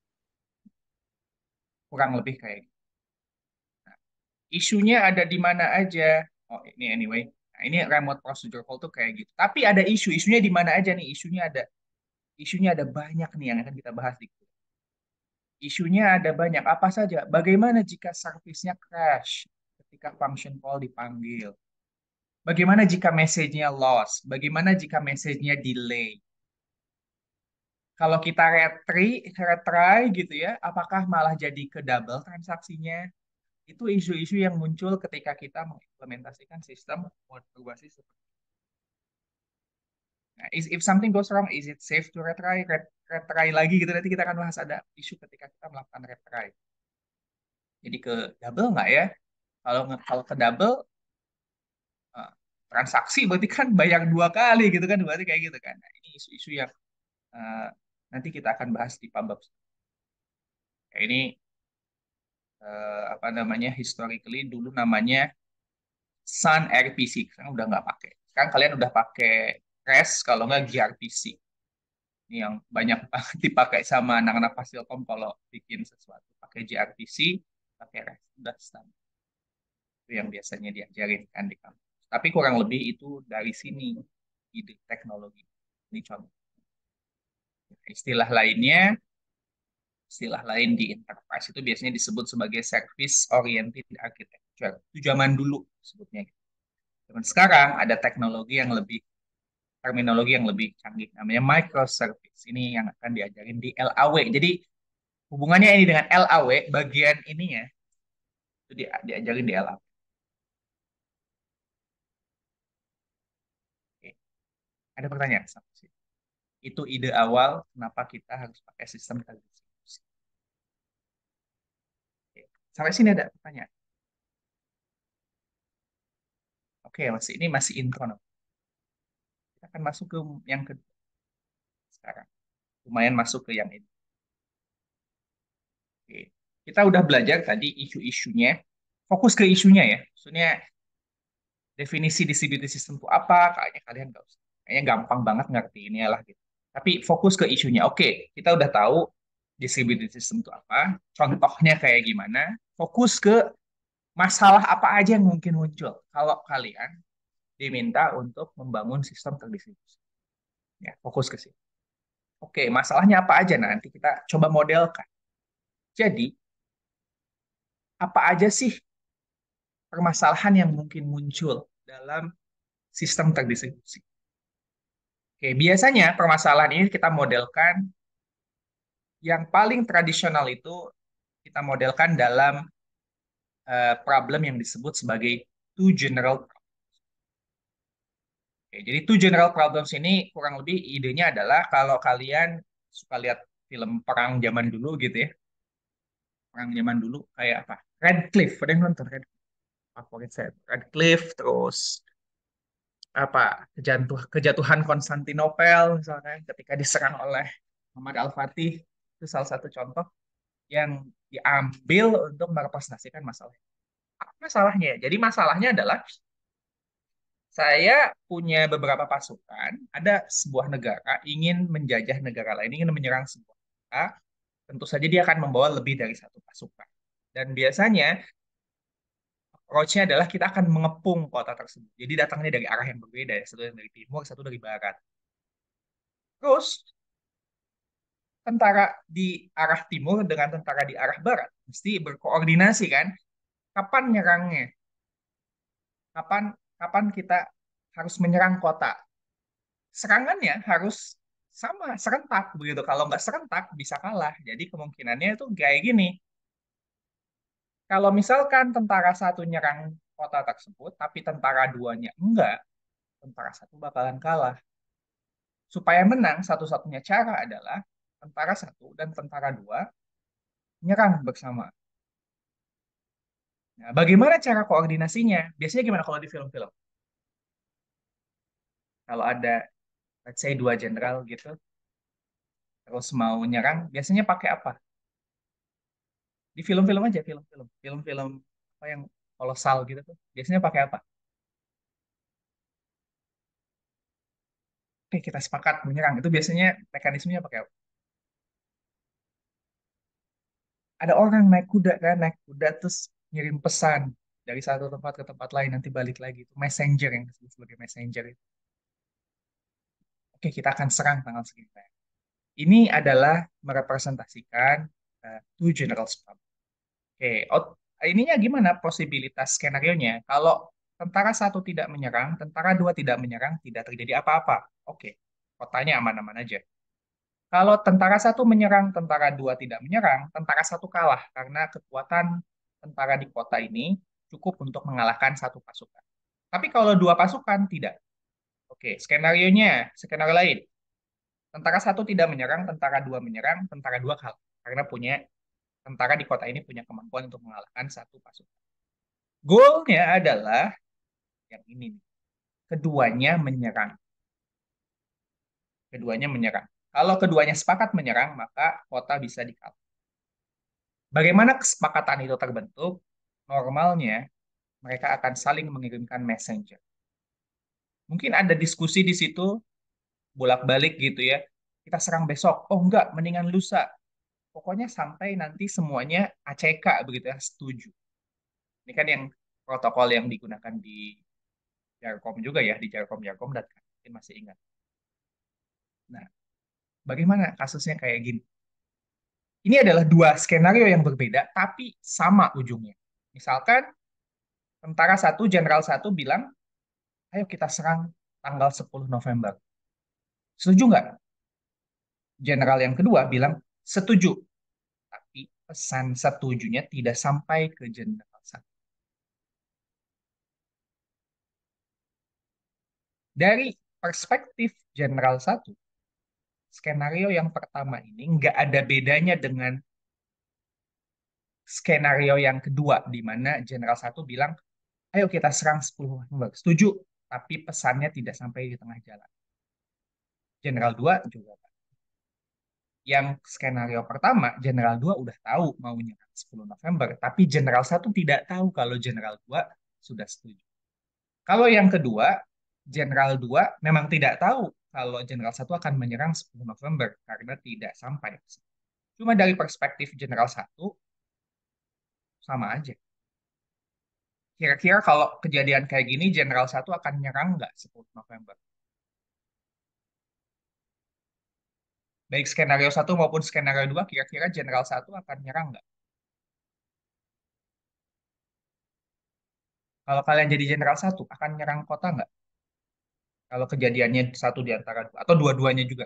Kurang lebih kayak gitu. Nah, isunya ada di mana aja. Oh ini anyway. Nah, ini remote procedure call tuh kayak gitu. Tapi ada isunya di mana aja nih? Isunya ada banyak nih yang akan kita bahas di Isunya ada banyak. Apa saja? Bagaimana jika servisnya crash ketika function call dipanggil? Bagaimana jika message-nya lost? Bagaimana jika message-nya delay? Kalau kita retry gitu ya, apakah malah jadi ke double transaksinya? Itu isu-isu yang muncul ketika kita mengimplementasikan sistem berbasis seperti itu. Nah, if something goes wrong, is it safe to retry? Retry lagi gitu, nanti kita akan bahas ada isu ketika kita melakukan retry. Jadi ke double nggak ya? Kalau ke double, eh, transaksi berarti kan bayar 2 kali gitu kan, berarti kayak gitu kan. Nah, ini isu-isu yang eh, nanti kita akan bahas di pub. Ya, ini apa namanya, historically dulu namanya Sun RPC, sekarang udah nggak pakai. Sekarang kalian udah pakai REST, kalau nggak gRPC. Ini yang banyak banget dipakai sama anak-anak Fasilkom kalau bikin sesuatu. Pakai gRPC, pakai REST, udah standar. Itu yang biasanya diajarin kan di kampus. Tapi kurang lebih itu dari sini ide teknologi. Ini contoh. Istilah lainnya, istilah lain di enterprise itu biasanya disebut sebagai service oriented architecture. Itu zaman dulu sebutnya. Zaman sekarang ada teknologi yang lebih, terminologi yang lebih canggih, namanya microservice. Ini yang akan diajarin di LAW. Jadi hubungannya ini dengan LAW, bagian ininya itu diajarin di LAW. Oke. Ada pertanyaan sampai sini? Itu ide awal kenapa kita harus pakai sistem terdistribusi. Oke. Sampai sini ada pertanyaan? Oke, ini masih intro. Kita akan masuk ke yang kedua sekarang. Lumayan masuk ke yang ini. Oke. Kita udah belajar tadi isu-isunya. Fokus ke isunya ya. Maksudnya definisi distributed system itu apa? Kayaknya kalian nggak usah. Kayaknya gampang banget ngerti ini lah gitu. Tapi fokus ke isunya. Oke, kita udah tahu distributed system itu apa, contohnya kayak gimana. Fokus ke masalah apa aja yang mungkin muncul kalau kalian diminta untuk membangun sistem terdistribusi. Ya, fokus ke sini. Oke, masalahnya apa aja? Nah, nanti kita coba modelkan. Jadi, apa aja sih permasalahan yang mungkin muncul dalam sistem terdistribusi? Oke, biasanya permasalahan ini kita modelkan, yang paling tradisional itu kita modelkan dalam problem yang disebut sebagai two general problems. Oke, jadi two general problems ini kurang lebih idenya adalah kalau kalian suka lihat film perang zaman dulu gitu ya, perang zaman dulu kayak apa? Red Cliff, ada yang nonton Red Cliff? Favorit saya Red Cliff, terus apa, kejatuhan Konstantinopel misalnya ketika diserang oleh Muhammad Al-Fatih, itu salah satu contoh yang diambil untuk merepresentasikan masalah. Apa masalahnya? Jadi masalahnya adalah saya punya beberapa pasukan, ada sebuah negara ingin menjajah negara lain, ingin menyerang sebuah negara, tentu saja dia akan membawa lebih dari satu pasukan. Dan biasanya approach-nya adalah kita akan mengepung kota tersebut. Jadi datangnya dari arah yang berbeda, satu dari timur, satu dari barat. Terus tentara di arah timur dengan tentara di arah barat mesti berkoordinasi kan, kapan nyerangnya, kapan kapan kita harus menyerang kota. Serangannya harus sama, serentak begitu. Kalau nggak serentak bisa kalah. Jadi kemungkinannya itu kayak gini. Kalau misalkan tentara satu nyerang kota tersebut, tapi tentara duanya enggak, tentara satu bakalan kalah. Supaya menang, satu-satunya cara adalah tentara satu dan tentara dua nyerang bersama. Nah, bagaimana cara koordinasinya? Biasanya gimana kalau di film-film? Kalau ada, let's say, 2 jenderal gitu, terus mau nyerang, biasanya pakai apa? Di film-film aja, film-film apa yang kolosal gitu tuh. Biasanya pakai apa? Oke, kita sepakat menyerang. Itu biasanya mekanismenya pakai apa? Ada orang naik kuda kan, naik kuda terus ngirim pesan dari satu tempat ke tempat lain, nanti balik lagi. Itu messenger, yang disebut sebagai messenger itu. Oke, kita akan serang tanggal segini. Ini adalah merepresentasikan two general problem. Oke, ininya gimana posibilitas skenario-nya? Kalau tentara satu tidak menyerang, tentara dua tidak menyerang, tidak terjadi apa-apa. Oke, kotanya aman-aman aja. Kalau tentara satu menyerang, tentara dua tidak menyerang, tentara satu kalah karena kekuatan tentara di kota ini cukup untuk mengalahkan satu pasukan. Tapi kalau dua pasukan tidak. Oke, skenario lain. Tentara satu tidak menyerang, tentara dua menyerang, tentara dua kalah karena tentara di kota ini punya kemampuan untuk mengalahkan satu pasukan. Goalnya adalah yang ini nih. Keduanya menyerang. Keduanya menyerang. Kalau keduanya sepakat menyerang, maka kota bisa dikalahkan. Bagaimana kesepakatan itu terbentuk? Normalnya mereka akan saling mengirimkan messenger. Mungkin ada diskusi di situ, bolak-balik gitu ya. Kita serang besok. Oh enggak, mendingan lusa. Pokoknya sampai nanti semuanya ACK begitu ya, setuju. Ini kan yang protokol yang digunakan di Jarkom juga ya, di Jarkom dan mungkin masih ingat. Nah, bagaimana kasusnya kayak gini? Ini adalah dua skenario yang berbeda, tapi sama ujungnya. Misalkan tentara satu, jenderal satu bilang, ayo kita serang tanggal 10 November. Setuju nggak? Jenderal yang kedua bilang, setuju. Tapi pesan setujunya tidak sampai ke jenderal satu. Dari perspektif jenderal satu, skenario yang pertama ini nggak ada bedanya dengan skenario yang kedua, di mana jenderal satu bilang, ayo kita serang 10 November. Setuju, tapi pesannya tidak sampai di tengah jalan. Jenderal 2 juga. Yang skenario pertama, Jenderal 2 udah tahu mau nyerang 10 November, tapi Jenderal 1 tidak tahu kalau Jenderal 2 sudah setuju. Kalau yang kedua, Jenderal 2 memang tidak tahu kalau Jenderal 1 akan menyerang 10 November karena tidak sampai. Cuma dari perspektif Jenderal 1, sama aja. Kira-kira kalau kejadian kayak gini, Jenderal 1 akan nyerang nggak 10 November? Baik skenario 1 maupun skenario 2, kira-kira Jenderal 1 akan nyerang nggak? Kalau kalian jadi Jenderal 1, akan nyerang kota nggak? Kalau kejadiannya satu di antara dua, atau dua-duanya juga.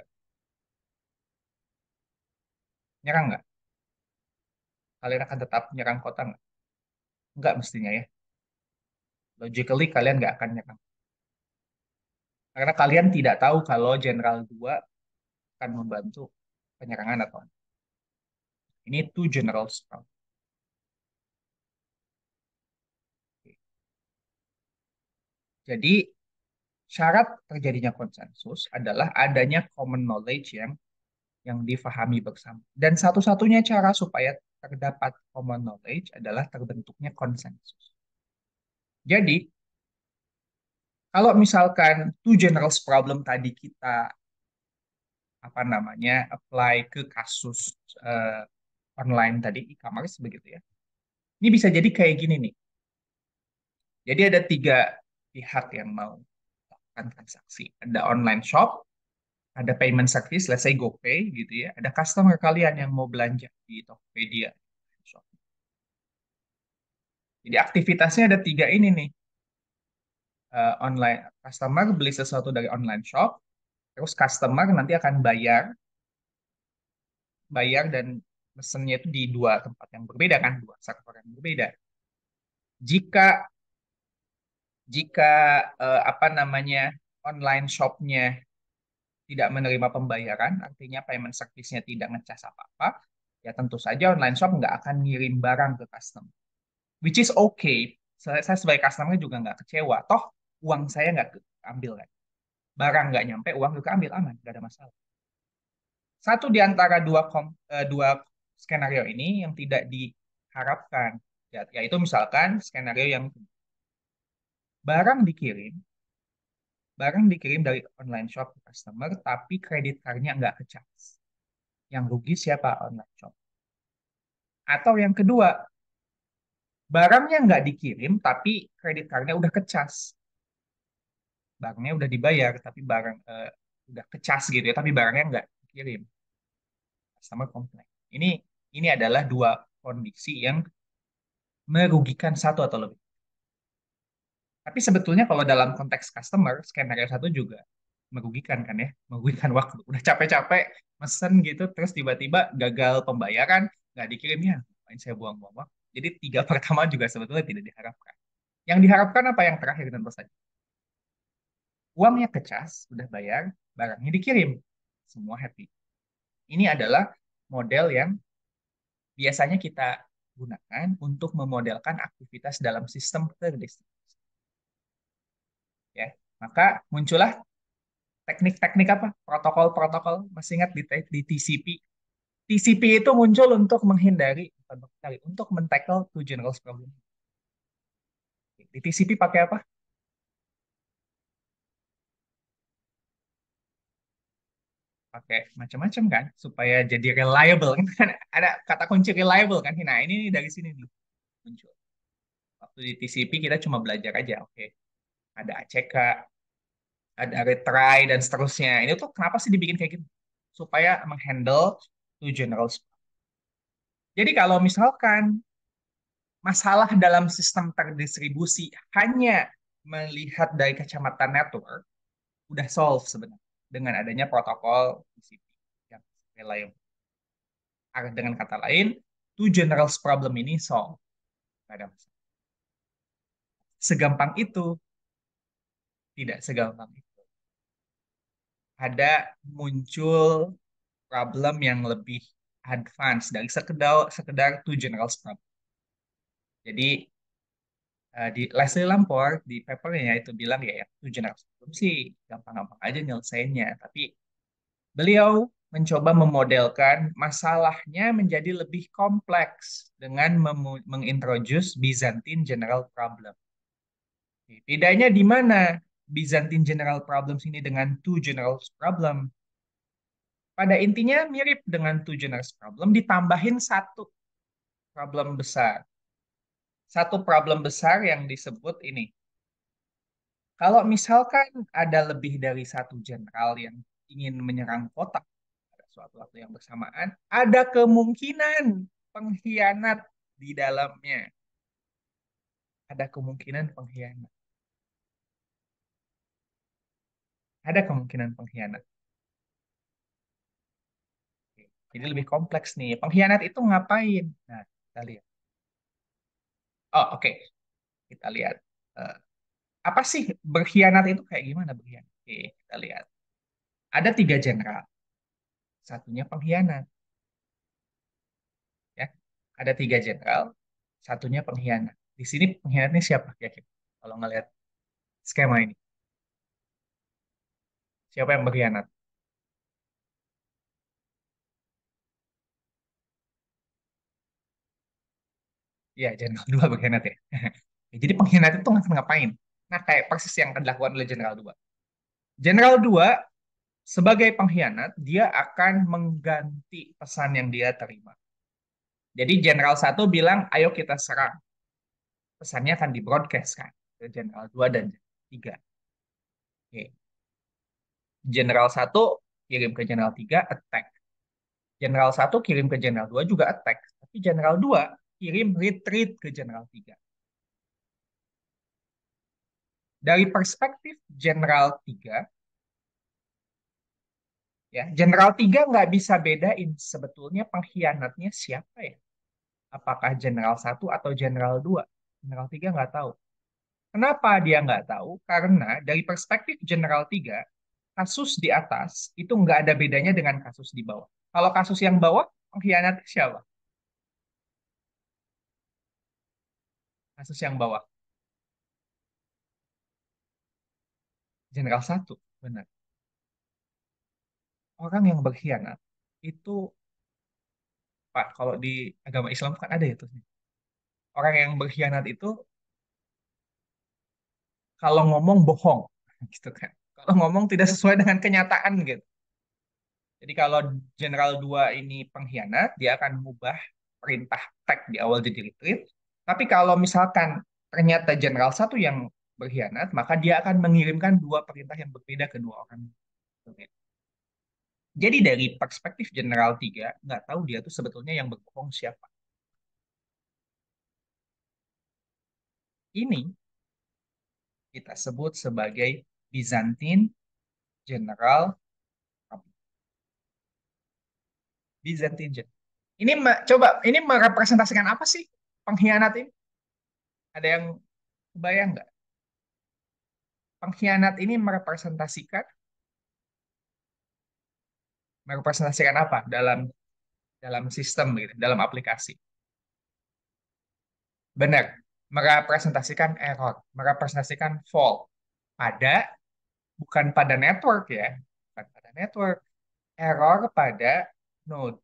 Nyerang nggak? Kalian akan tetap nyerang kota nggak? Nggak mestinya ya. Logically kalian nggak akan nyerang. Karena kalian tidak tahu kalau Jenderal 2 akan membantu penyerangan atau enggak. Ini two general staff. Jadi syarat terjadinya konsensus adalah adanya common knowledge yang difahami bersama. Dan satu-satunya cara supaya terdapat common knowledge adalah terbentuknya konsensus. Jadi, kalau misalkan two general problem tadi kita apa namanya apply ke kasus eh, online tadi e-commerce begitu ya. Ini bisa jadi kayak gini nih. Jadi ada tiga pihak yang mau melakukan transaksi. Ada online shop, ada payment service, let's say GoPay gitu ya. Ada customer kalian yang mau belanja di Tokopedia. Shop. Jadi aktivitasnya ada tiga ini nih. Online customer beli sesuatu dari online shop, terus customer nanti akan bayar dan mesennya itu di dua tempat yang berbeda kan, dua server yang berbeda. Jika jika apa namanya online shopnya tidak menerima pembayaran, artinya payment service-nya tidak ngecas apa-apa, ya tentu saja online shop nggak akan ngirim barang ke customer. Which is okay. Saya sebagai customer juga nggak kecewa. Toh uang saya nggak keambil kan. Barang nggak nyampe, uang juga ambil aman, nggak ada masalah. Satu di antara dua skenario ini yang tidak diharapkan, yaitu misalkan skenario yang barang dikirim, barang dikirim dari online shop ke customer, tapi kredit card-nya nggak kecas. Yang rugi siapa? Online shop. Atau yang kedua, barangnya nggak dikirim, tapi kredit card-nya udah kecas. Barangnya udah dibayar, tapi udah kecas gitu ya, tapi barangnya nggak dikirim. Customer komplain. Ini Ini adalah dua kondisi yang merugikan satu atau lebih. Tapi sebetulnya kalau dalam konteks customer, skenario satu juga merugikan kan ya, merugikan waktu. Udah capek-capek mesen gitu, terus tiba-tiba gagal pembayaran, nggak dikirim ya, ngapain saya buang-buang waktu. Jadi tiga pertama juga sebetulnya tidak diharapkan. Yang diharapkan apa yang terakhir tentu saja. Uangnya kecas, udah bayar, barangnya dikirim. Semua happy. Ini adalah model yang biasanya kita gunakan untuk memodelkan aktivitas dalam sistem terdistribusi. Ya, maka muncullah teknik-teknik apa? Protokol-protokol. Masih ingat di TCP? TCP itu muncul untuk menghindari, bukan untuk men-tackle two general problem. Di TCP pakai apa? Pakai macam-macam kan, supaya jadi reliable. Kan ada kata kunci reliable kan. Nah, ini dari sini nih muncul. Waktu di TCP kita cuma belajar aja, oke. Ada ACK, ada retry, dan seterusnya. Ini tuh kenapa sih dibikin kayak gitu? Supaya menghandle two general. Jadi kalau misalkan masalah dalam sistem terdistribusi hanya melihat dari kacamata network, udah solve sebenarnya dengan adanya protokol TCP yang reliable. Dengan kata lain, two general problem ini solve. Nggak ada masalah. Segampang itu? Tidak segampang itu. Ada muncul problem yang lebih advance dari sekedar two general problem. Jadi di Leslie Lamport di papernya itu bilang ya two general problem sih gampang-gampang aja nyelesainnya. Tapi beliau mencoba memodelkan masalahnya menjadi lebih kompleks dengan mengintroduce Byzantine General Problem. Bedanya di mana Byzantine General Problems ini dengan two general problem? Pada intinya mirip dengan two general problem, ditambahin satu problem besar. Satu problem besar yang disebut ini. Kalau misalkan ada lebih dari satu jenderal yang ingin menyerang kota pada suatu waktu yang bersamaan, ada kemungkinan pengkhianat di dalamnya. Ada kemungkinan pengkhianat. Ada kemungkinan pengkhianat. Jadi lebih kompleks nih. Pengkhianat itu ngapain? Nah, kita lihat. Oh, oke. Kita lihat. Eh, apa sih berkhianat itu kayak gimana berkhianat? Oke, kita lihat. Ada tiga jenderal. Satunya pengkhianat. Ya, ada tiga jenderal. Satunya pengkhianat. Di sini pengkhianatnya siapa? Ya, kalau ngelihat skema ini. Siapa yang berkhianat? Ya, jenderal dua berkhianat ya. Jadi pengkhianat itu ngapain? Nah, kayak persis yang dilakukan oleh jenderal dua. Jenderal dua sebagai pengkhianat, dia akan mengganti pesan yang dia terima. Jadi Jenderal satu bilang, ayo kita serang. Pesannya akan di broadcast kan ke Jenderal 2 dan 3. Oke. Jenderal satu kirim ke Jenderal 3, attack. Jenderal satu kirim ke Jenderal 2 juga attack. Tapi Jenderal 2 kirim retreat ke Jenderal 3. Dari perspektif Jenderal 3, ya, Jenderal 3 nggak bisa bedain sebetulnya pengkhianatnya siapa ya. Apakah Jenderal satu atau Jenderal 2? Jenderal 3 nggak tahu. Kenapa dia nggak tahu? Karena dari perspektif Jenderal 3, kasus di atas itu nggak ada bedanya dengan kasus di bawah. Kalau kasus yang bawah, pengkhianat siapa? Kasus yang bawah. Jenderal satu, benar. Orang yang berkhianat itu, Pak, kalau di agama Islam kan ada itu. Orang yang berkhianat itu kalau ngomong bohong, gitu kan. Kalau ngomong tidak sesuai dengan kenyataan gitu. Jadi kalau Jenderal 2 ini pengkhianat, dia akan mengubah perintah tag di awal jadi retreat. Tapi kalau misalkan ternyata Jenderal satu yang berkhianat, maka dia akan mengirimkan dua perintah yang berbeda ke dua orang. Jadi dari perspektif general 3, nggak tahu dia tuh sebetulnya yang berbohong siapa. Ini kita sebut sebagai Byzantine General Problem. Byzantine General. Ini coba ini merepresentasikan apa sih pengkhianat ini? Ada yang kebayang nggak? Pengkhianat ini merepresentasikan apa dalam dalam sistem gitu, dalam aplikasi? Benar, merepresentasikan error, merepresentasikan fault pada bukan pada network ya, bukan pada network, error pada node.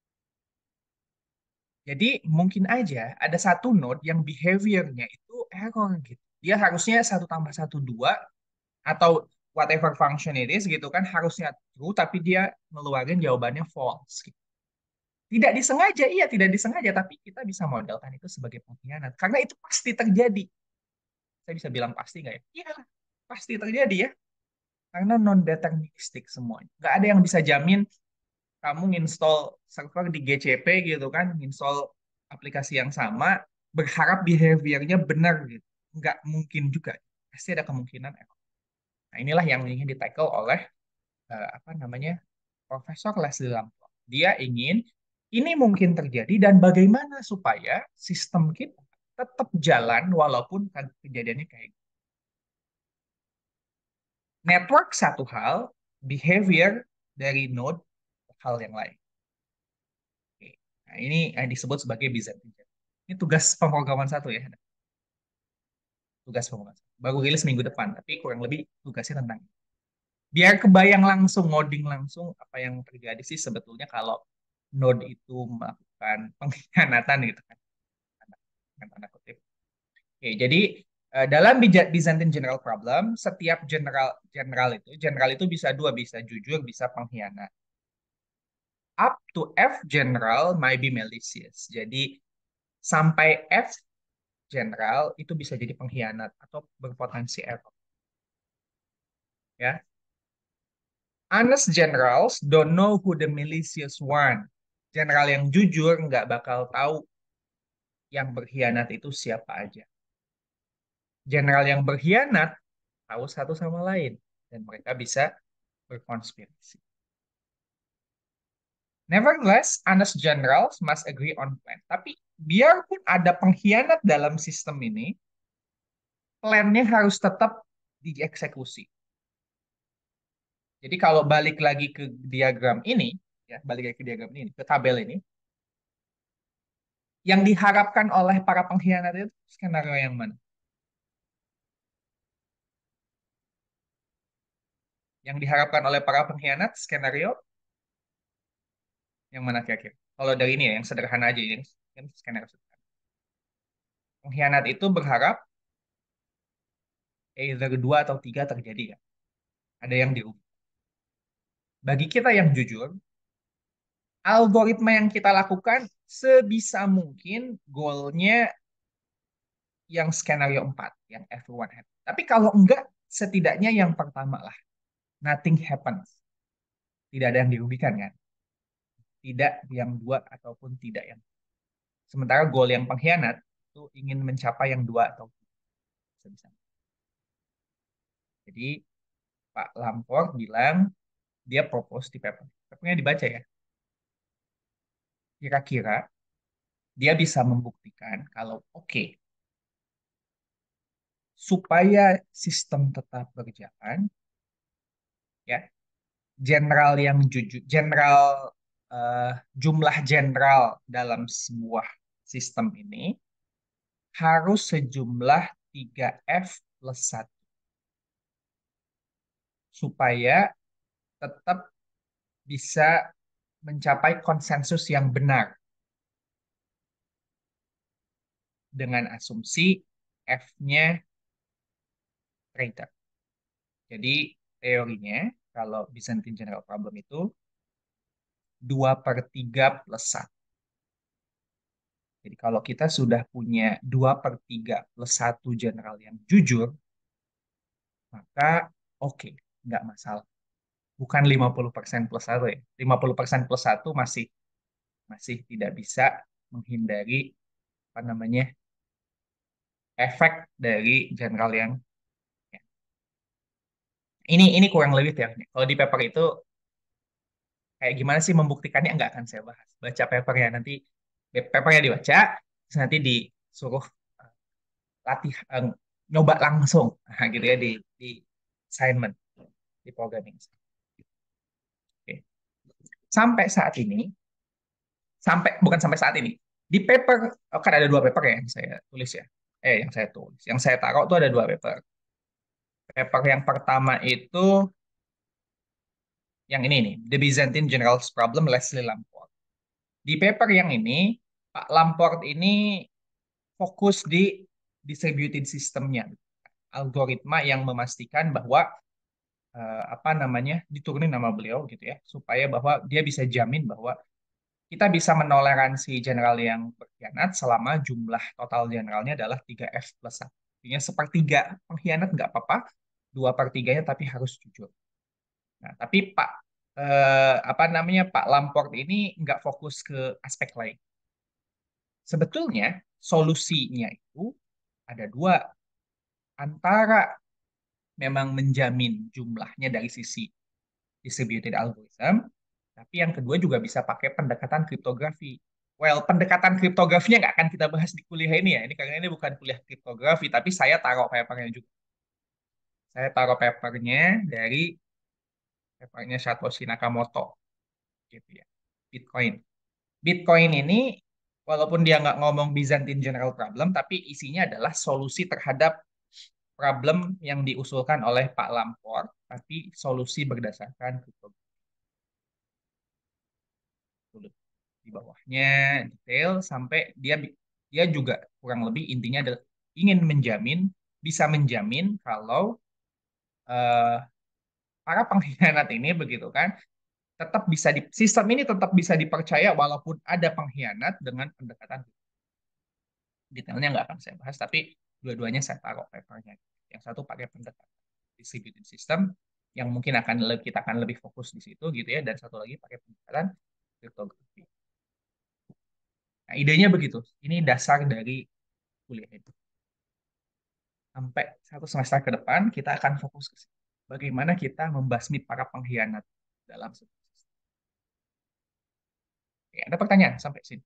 Jadi mungkin aja ada satu node yang behaviornya itu error gitu. Dia harusnya 1+1 2 atau whatever function it is gitu kan harusnya true tapi dia ngeluarin jawabannya false gitu. Tidak disengaja, iya tidak disengaja, tapi kita bisa modelkan itu sebagai pengkhianat karena itu pasti terjadi. Saya bisa bilang pasti nggak ya? Iya, pasti terjadi ya. Karena non deterministik semuanya. Nggak ada yang bisa jamin kamu nginstall server di GCP gitu kan, nginstall aplikasi yang sama, berharap behaviornya benar gitu. Nggak mungkin juga. Pasti ada kemungkinan error. Nah, inilah yang ingin ditackle oleh apa namanya Profesor Leslie Lamport. Dia ingin ini mungkin terjadi dan bagaimana supaya sistem kita tetap jalan walaupun kejadiannya kayak gitu. Network satu hal, behavior dari node hal yang lain. Oke. Nah, ini yang disebut sebagai Byzantine. Ini tugas pemrograman satu ya. Tugas pemrograman satu. Baru rilis minggu depan, tapi kurang lebih tugasnya tentang ini. Biar kebayang langsung, ngoding langsung apa yang terjadi sih sebetulnya kalau node itu melakukan pengkhianatan gitu kan. Dengan tanda kutip. Oke, jadi dalam Byzantine General Problem, setiap general itu bisa dua, bisa jujur, bisa pengkhianat. Up to F general might be malicious. Jadi sampai F general itu bisa jadi pengkhianat atau berpotensi error. Ya. Honest generals don't know who the malicious one. General yang jujur nggak bakal tahu yang berkhianat itu siapa aja. General yang berkhianat tahu satu sama lain dan mereka bisa berkonspirasi. Nevertheless, honest generals must agree on plan. Tapi biarpun ada pengkhianat dalam sistem ini, plannya harus tetap dieksekusi. Jadi kalau balik lagi ke diagram ini, ya balik lagi ke diagram ini, ke tabel ini, yang diharapkan oleh para pengkhianat itu skenario yang mana? Yang diharapkan oleh para pengkhianat skenario yang mana kira-kira? Kalau dari ini ya, yang sederhana aja, yang skenario sederhana. Pengkhianat itu berharap either 2 atau 3 terjadi ya. Ada yang diubah. Bagi kita yang jujur, algoritma yang kita lakukan sebisa mungkin goalnya yang skenario 4, yang everyone happy. Tapi kalau enggak, setidaknya yang pertama lah. Nothing happens. Tidak ada yang dirugikan kan? Tidak yang 2 ataupun tidak yang. Sementara goal yang pengkhianat itu ingin mencapai yang 2 atau 3. Sebisa. Jadi Pak Lamport bilang dia propose di paper. Papernya dibaca ya. Kira-kira dia bisa membuktikan kalau oke, supaya sistem tetap berjalan, ya jenderal yang jujur, eh, jumlah jenderal dalam sebuah sistem ini harus sejumlah 3F+1 supaya tetap bisa mencapai konsensus yang benar dengan asumsi F-nya traitor. Jadi teorinya kalau Byzantine General Problem itu 2/3+1. Jadi kalau kita sudah punya 2/3+1 general yang jujur, maka oke, nggak masalah. bukan 50% plus satu ya. 50% plus satu masih masih tidak bisa menghindari apa namanya efek dari general yang ya. Ini kurang lebih ya. Kalau di paper itu kayak gimana sih membuktikannya nggak akan saya bahas. Baca papernya nanti papernya dibaca, terus nanti disuruh eh, latih nyoba langsung, nah, gitu ya di assignment di programming. Oke. Sampai saat ini, bukan sampai saat ini, di paper kan ada dua paper ya yang saya tulis ya, yang saya tulis, yang saya taruh tuh ada dua paper. Paper yang pertama itu yang ini nih, The Byzantine Generals Problem, Leslie Lamport. Di paper yang ini, Pak Lamport ini fokus di distributed systemnya, algoritma yang memastikan bahwa apa namanya diturunin nama beliau gitu ya, supaya bahwa dia bisa jamin bahwa kita bisa menoleransi general yang berkhianat selama jumlah total generalnya adalah 3F plus 1. Artinya sepertiga pengkhianat nggak apa-apa, 2/3-nya tapi harus jujur. Nah, tapi apa namanya Pak Lamport ini nggak fokus ke aspek lain. Sebetulnya solusinya itu ada dua, antara memang menjamin jumlahnya dari sisi distributed algorithm, tapi yang kedua juga bisa pakai pendekatan kriptografi. Well, pendekatan kriptografinya nggak akan kita bahas di kuliah ini ya. Ini karena ini bukan kuliah kriptografi, tapi saya taruh papernya juga. Saya taruh papernya dari papernya Satoshi Nakamoto, gitu ya. Bitcoin. Bitcoin ini, walaupun dia nggak ngomong Byzantine General Problem, tapi isinya adalah solusi terhadap problem yang diusulkan oleh Pak Lamport, tapi solusi berdasarkan kriptografi. Di bawahnya detail sampai dia juga kurang lebih intinya adalah ingin menjamin, bisa menjamin kalau eh, para pengkhianat ini begitu kan tetap bisa di sistem ini tetap bisa dipercaya walaupun ada pengkhianat dengan pendekatan detailnya nggak akan saya bahas, tapi dua-duanya saya taruh papernya. Yang satu pakai pendekatan distributed system yang mungkin kita akan lebih fokus di situ gitu ya, dan satu lagi pakai pendekatan kriptografi. Nah, idenya begitu. Ini dasar dari kuliah itu. Sampai satu semester ke depan, kita akan fokus ke situ. Bagaimana kita membasmi para pengkhianat dalam sebuah sistem. Oke, ada pertanyaan sampai sini?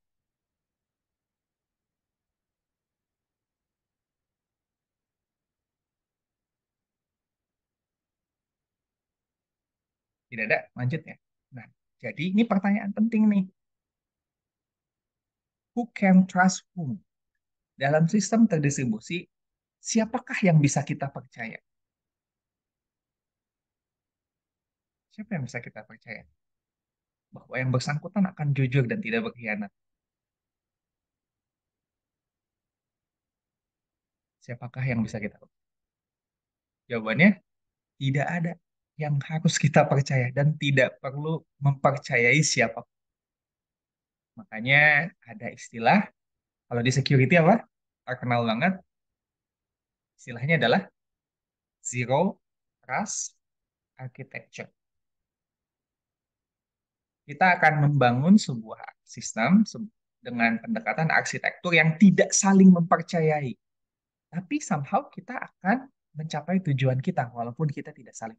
Tidak ada, lanjut ya. Nah, jadi ini pertanyaan penting nih. Who can trust whom? Dalam sistem terdistribusi, siapakah yang bisa kita percaya? Siapa yang bisa kita percaya? Bahwa yang bersangkutan akan jujur dan tidak berkhianat. Siapakah yang bisa kita percaya? Jawabannya, tidak ada yang harus kita percaya dan tidak perlu mempercayai siapa. Makanya ada istilah, kalau di security apa? Terkenal banget, istilahnya adalah Zero Trust Architecture. Kita akan membangun sebuah sistem dengan pendekatan arsitektur yang tidak saling mempercayai. Tapi somehow kita akan mencapai tujuan kita, walaupun kita tidak saling.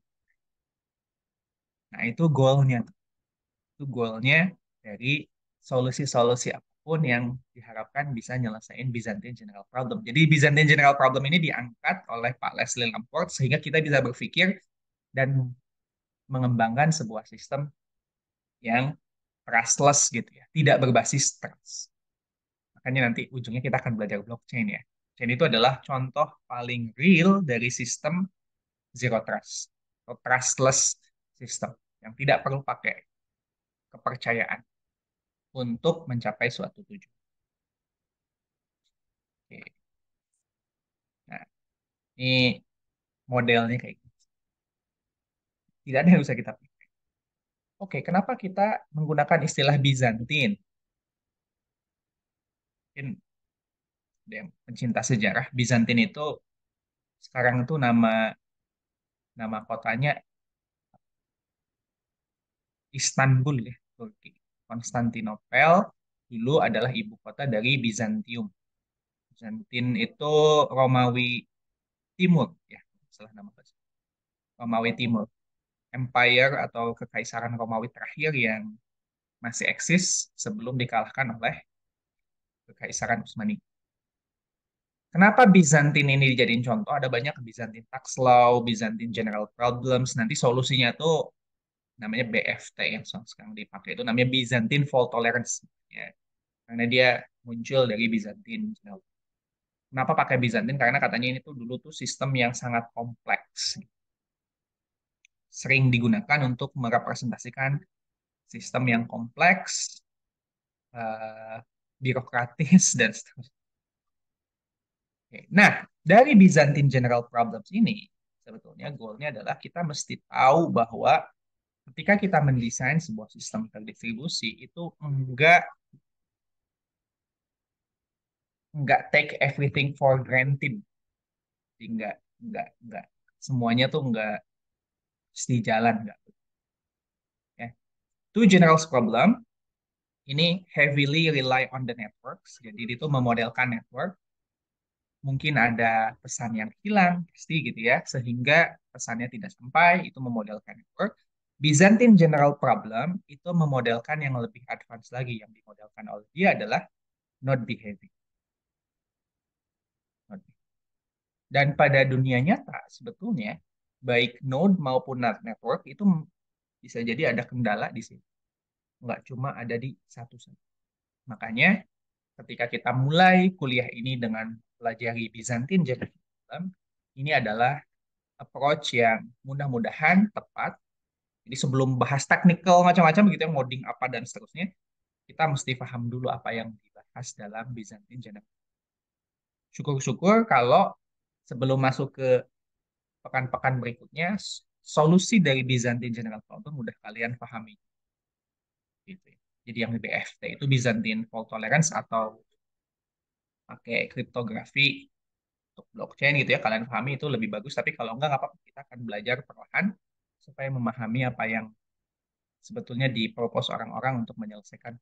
Nah, itu goalnya. Itu goalnya dari solusi-solusi apapun yang diharapkan bisa nyelesain Byzantine General Problem. Jadi Byzantine General Problem ini diangkat oleh Pak Leslie Lamport sehingga kita bisa berpikir dan mengembangkan sebuah sistem yang trustless gitu ya, tidak berbasis trust. Makanya nanti ujungnya kita akan belajar blockchain ya. Blockchain itu adalah contoh paling real dari sistem zero trust atau trustless system yang tidak perlu pakai kepercayaan untuk mencapai suatu tujuan. Oke. Nah, ini modelnya kayak gitu. Tidak ada yang bisa kita pakai. Oke, kenapa kita menggunakan istilah Bizantin? Mungkin ada yang pencinta sejarah. Bizantin itu sekarang itu nama nama kotanya Istanbul ya, Turki. Konstantinopel dulu adalah ibu kota dari Bizantium. Bizantin itu Romawi Timur ya, salah nama pasti. Romawi Timur. Empire atau kekaisaran Romawi terakhir yang masih eksis sebelum dikalahkan oleh kekaisaran Utsmani. Kenapa Bizantin ini dijadiin contoh? Ada banyak Byzantine Tax Law, Byzantine General Problems. Nanti solusinya tuh namanya BFT yang sekarang dipakai itu namanya Byzantine Fault Tolerance. Ya, karena dia muncul dari Byzantine. Kenapa pakai Byzantine? Karena katanya ini tuh dulu tuh sistem yang sangat kompleks. Sering digunakan untuk merepresentasikan sistem yang kompleks, eh, birokratis, dan seterusnya. Oke. Nah, dari Byzantine General Problems ini, sebetulnya goalnya adalah kita mesti tahu bahwa ketika kita mendesain sebuah sistem terdistribusi, itu enggak take everything for granted. Jadi enggak semuanya tuh enggak mesti jalan, enggak. Ya. Two general problem ini heavily rely on the networks. Jadi itu memodelkan network. Mungkin ada pesan yang hilang, pasti gitu ya, sehingga pesannya tidak sampai, itu memodelkan network. Byzantine General Problem itu memodelkan yang lebih advance lagi, yang dimodelkan oleh dia adalah node behavior. Dan pada dunia nyata, sebetulnya, baik node maupun network itu bisa jadi ada kendala di sini. Nggak cuma ada di satu saja. Makanya, ketika kita mulai kuliah ini dengan pelajari Byzantine General Problem, ini adalah approach yang mudah-mudahan tepat. Jadi sebelum bahas technical macam-macam begitu yang modding apa dan seterusnya, kita mesti paham dulu apa yang dibahas dalam Byzantine General. Syukur-syukur kalau sebelum masuk ke pekan-pekan berikutnya, solusi dari Byzantine General Problem mudah kalian pahami. Gitu ya. Jadi yang BFT itu Byzantine Fault Tolerance atau pakai kriptografi untuk blockchain gitu ya, kalian pahami itu lebih bagus. Tapi kalau enggak, nggak apa-apa, kita akan belajar perlahan supaya memahami apa yang sebetulnya dipropos orang-orang untuk menyelesaikan.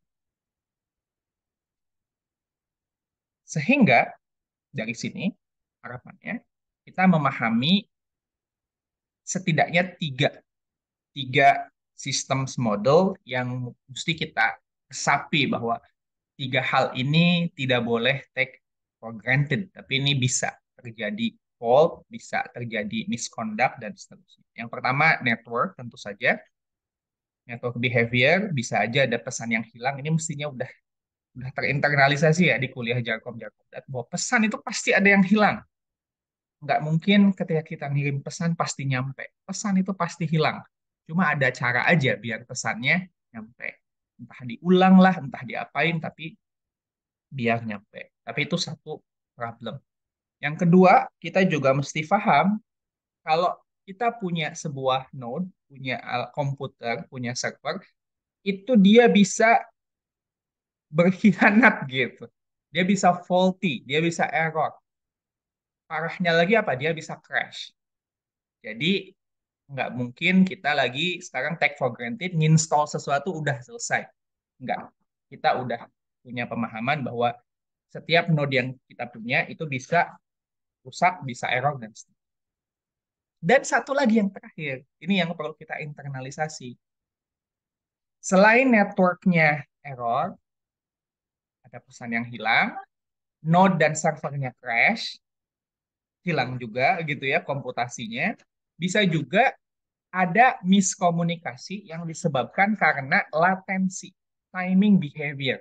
Sehingga dari sini harapannya kita memahami setidaknya tiga sistem model yang mesti kita resapi bahwa tiga hal ini tidak boleh take for granted, tapi ini bisa terjadi fault, bisa terjadi misconduct, dan seterusnya. Yang pertama, network, tentu saja. Network behavior, bisa aja ada pesan yang hilang. Ini mestinya udah terinternalisasi ya di kuliah jargon-jargon. Bahwa pesan itu pasti ada yang hilang. Nggak mungkin ketika kita ngirim pesan pasti nyampe. Pesan itu pasti hilang. Cuma ada cara aja biar pesannya nyampe. Entah diulang lah, entah diapain, tapi biar nyampe. Tapi itu satu problem. Yang kedua, kita juga mesti paham kalau kita punya sebuah node, punya komputer, punya server, itu dia bisa berkhianat gitu. Dia bisa faulty, dia bisa error. Parahnya lagi apa? Dia bisa crash. Jadi nggak mungkin kita lagi sekarang take for granted, nginstall sesuatu udah selesai. Nggak. Kita udah punya pemahaman bahwa setiap node yang kita punya itu bisa rusak, bisa error, dan seterusnya. Dan satu lagi yang terakhir, ini yang perlu kita internalisasi. Selain networknya error, ada pesan yang hilang, node dan servernya crash, hilang juga gitu ya komputasinya. Bisa juga ada miskomunikasi yang disebabkan karena latensi, timing behavior.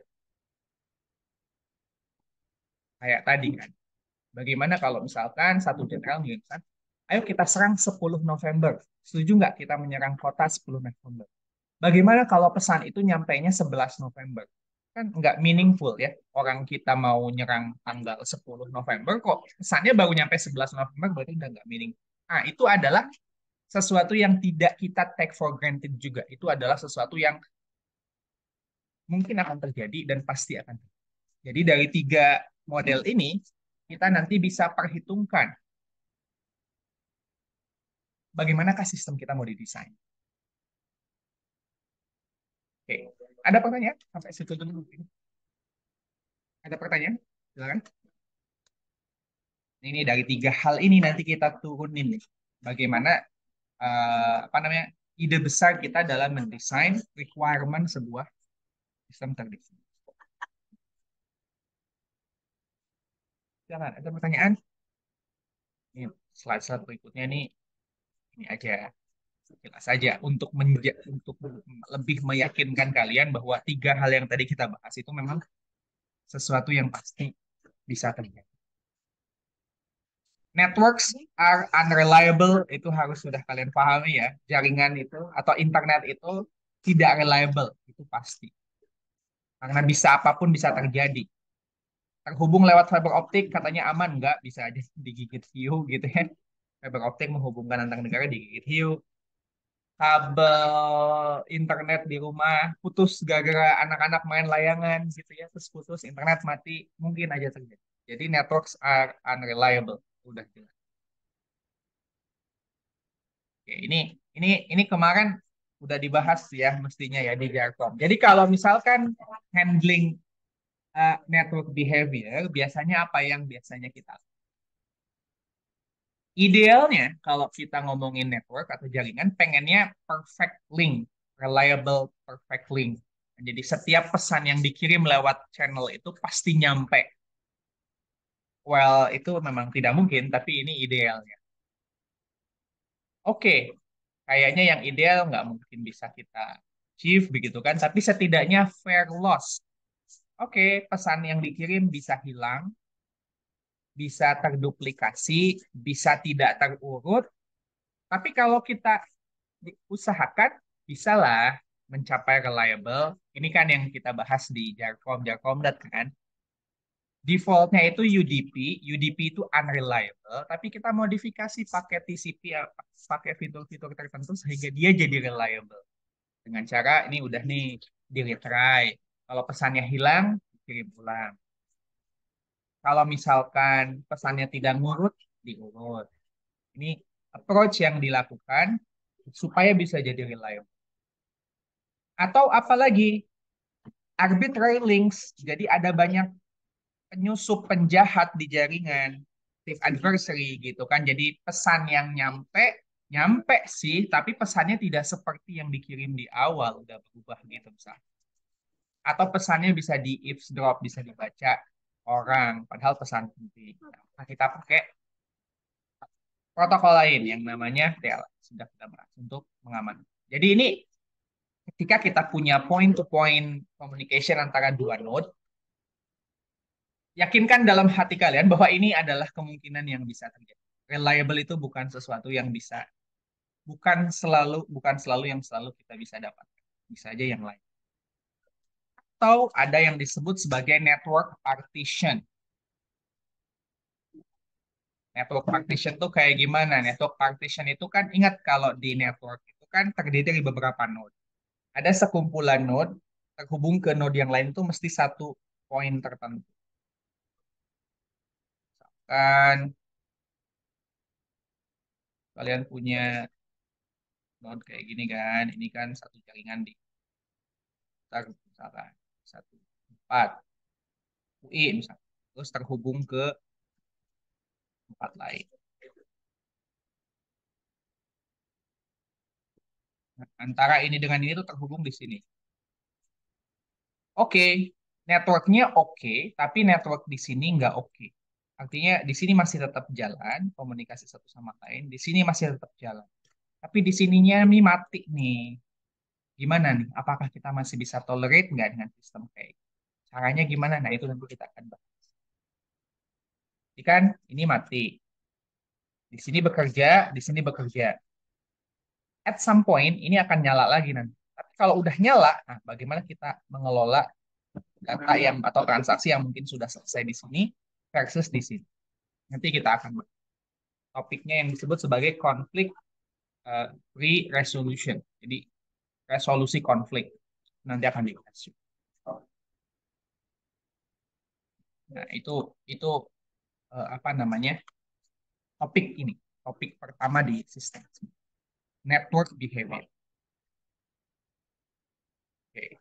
Kayak tadi kan. Bagaimana kalau misalkan satu jenderal mengirimkan, ayo kita serang 10 November. Setuju nggak kita menyerang kota 10 November? Bagaimana kalau pesan itu nyampainya 11 November? Kan nggak meaningful ya. Orang kita mau nyerang tanggal 10 November, kok pesannya baru nyampe 11 November, berarti udah nggak meaningful. Nah, itu adalah sesuatu yang tidak kita take for granted juga. Itu adalah sesuatu yang mungkin akan terjadi dan pasti akan terjadi. Jadi dari tiga model ini, kita nanti bisa perhitungkan bagaimanakah sistem kita mau didesain. Oke, ada pertanyaan sampai situ dulu? Ada pertanyaan? Silakan. Ini dari 3 hal ini nanti kita turunin nih. Bagaimana apa namanya ide besar kita dalam mendesain requirement sebuah sistem terdesain. Silakan, ada pertanyaan? Ini slide berikutnya nih, ini aja jelas saja untuk lebih meyakinkan kalian bahwa 3 hal yang tadi kita bahas itu memang sesuatu yang pasti bisa terjadi. Networks are unreliable, itu harus sudah kalian pahami ya. Jaringan itu atau internet itu tidak reliable, itu pasti. Karena bisa apapun bisa terjadi. Terhubung lewat fiber optik katanya aman, nggak, bisa aja digigit hiu gitu ya. Fiber optik menghubungkan antar negara digigit hiu. Kabel internet di rumah putus gara-gara anak-anak main layangan gitu ya, terus putus internet mati, mungkin aja terjadi. Jadi networks are unreliable, udah jelas. Oke, ini kemarin udah dibahas ya mestinya ya di Jarkom. Jadi kalau misalkan handling network behavior, biasanya apa yang biasanya kita idealnya kalau kita ngomongin network atau jaringan, pengennya perfect link, reliable perfect link. Jadi setiap pesan yang dikirim lewat channel itu pasti nyampe. Well, itu memang tidak mungkin, tapi ini idealnya. Oke, kayaknya yang ideal nggak mungkin bisa kita achieve begitu kan, tapi setidaknya fair loss. Oke, pesan yang dikirim bisa hilang, bisa terduplikasi, bisa tidak terurut, tapi kalau kita usahakan, bisalah mencapai reliable. Ini kan yang kita bahas di Jarkom, Jarkomdat kan. Defaultnya itu UDP, UDP itu unreliable, tapi kita modifikasi pakai TCP, pakai fitur-fitur tertentu sehingga dia jadi reliable. Dengan cara ini udah nih di retry. Kalau pesannya hilang, kirim ulang. Kalau misalkan pesannya tidak ngurut, diurut. Ini approach yang dilakukan supaya bisa jadi reliable. Atau apalagi arbitrary links, jadi ada banyak penyusup penjahat di jaringan, active adversary gitu kan. Jadi pesan yang nyampe, nyampe sih, tapi pesannya tidak seperti yang dikirim di awal, udah berubah gitu misalnya. Atau pesannya bisa di eavesdrop, bisa dibaca orang, padahal pesan penting. Nah, kita pakai protokol lain yang namanya TLS, sudah kita bahas untuk mengamankan. Jadi ini ketika kita punya point-to-point communication antara dua node, yakinkan dalam hati kalian bahwa ini adalah kemungkinan yang bisa terjadi. Reliable itu bukan sesuatu yang bisa, bukan selalu yang selalu kita bisa dapatkan. Bisa aja yang lain. Atau ada yang disebut sebagai network partition. Network partition tuh kayak gimana? Network partition itu kan, ingat kalau di network itu kan terdiri dari beberapa node. Ada sekumpulan node terhubung ke node yang lain itu mesti satu poin tertentu. Kan kalian punya node kayak gini kan, ini kan satu jaringan di misalkan 1, 4 UI misalkan, terus terhubung ke tempat lain. Nah, antara ini dengan ini tuh terhubung di sini. Oke, networknya oke, tapi network di sini nggak oke. Artinya di sini masih tetap jalan komunikasi satu sama lain, di sini masih tetap jalan. Tapi di sininya nih mati nih. Gimana nih? Apakah kita masih bisa tolerate nggak dengan sistem kayak gitu? Caranya gimana? Nah, itu nanti kita akan bahas. Jadi kan ini mati. Di sini bekerja, di sini bekerja. At some point ini akan nyala lagi nanti. Tapi kalau udah nyala, nah bagaimana kita mengelola data yang atau transaksi yang mungkin sudah selesai di sini versus di sini. Nanti kita akan bahas. Topiknya yang disebut sebagai konflik resolution. Jadi resolusi konflik nanti akan dibahas. Nah, itu apa namanya? Topik ini, topik pertama di sistem network behavior. Oke.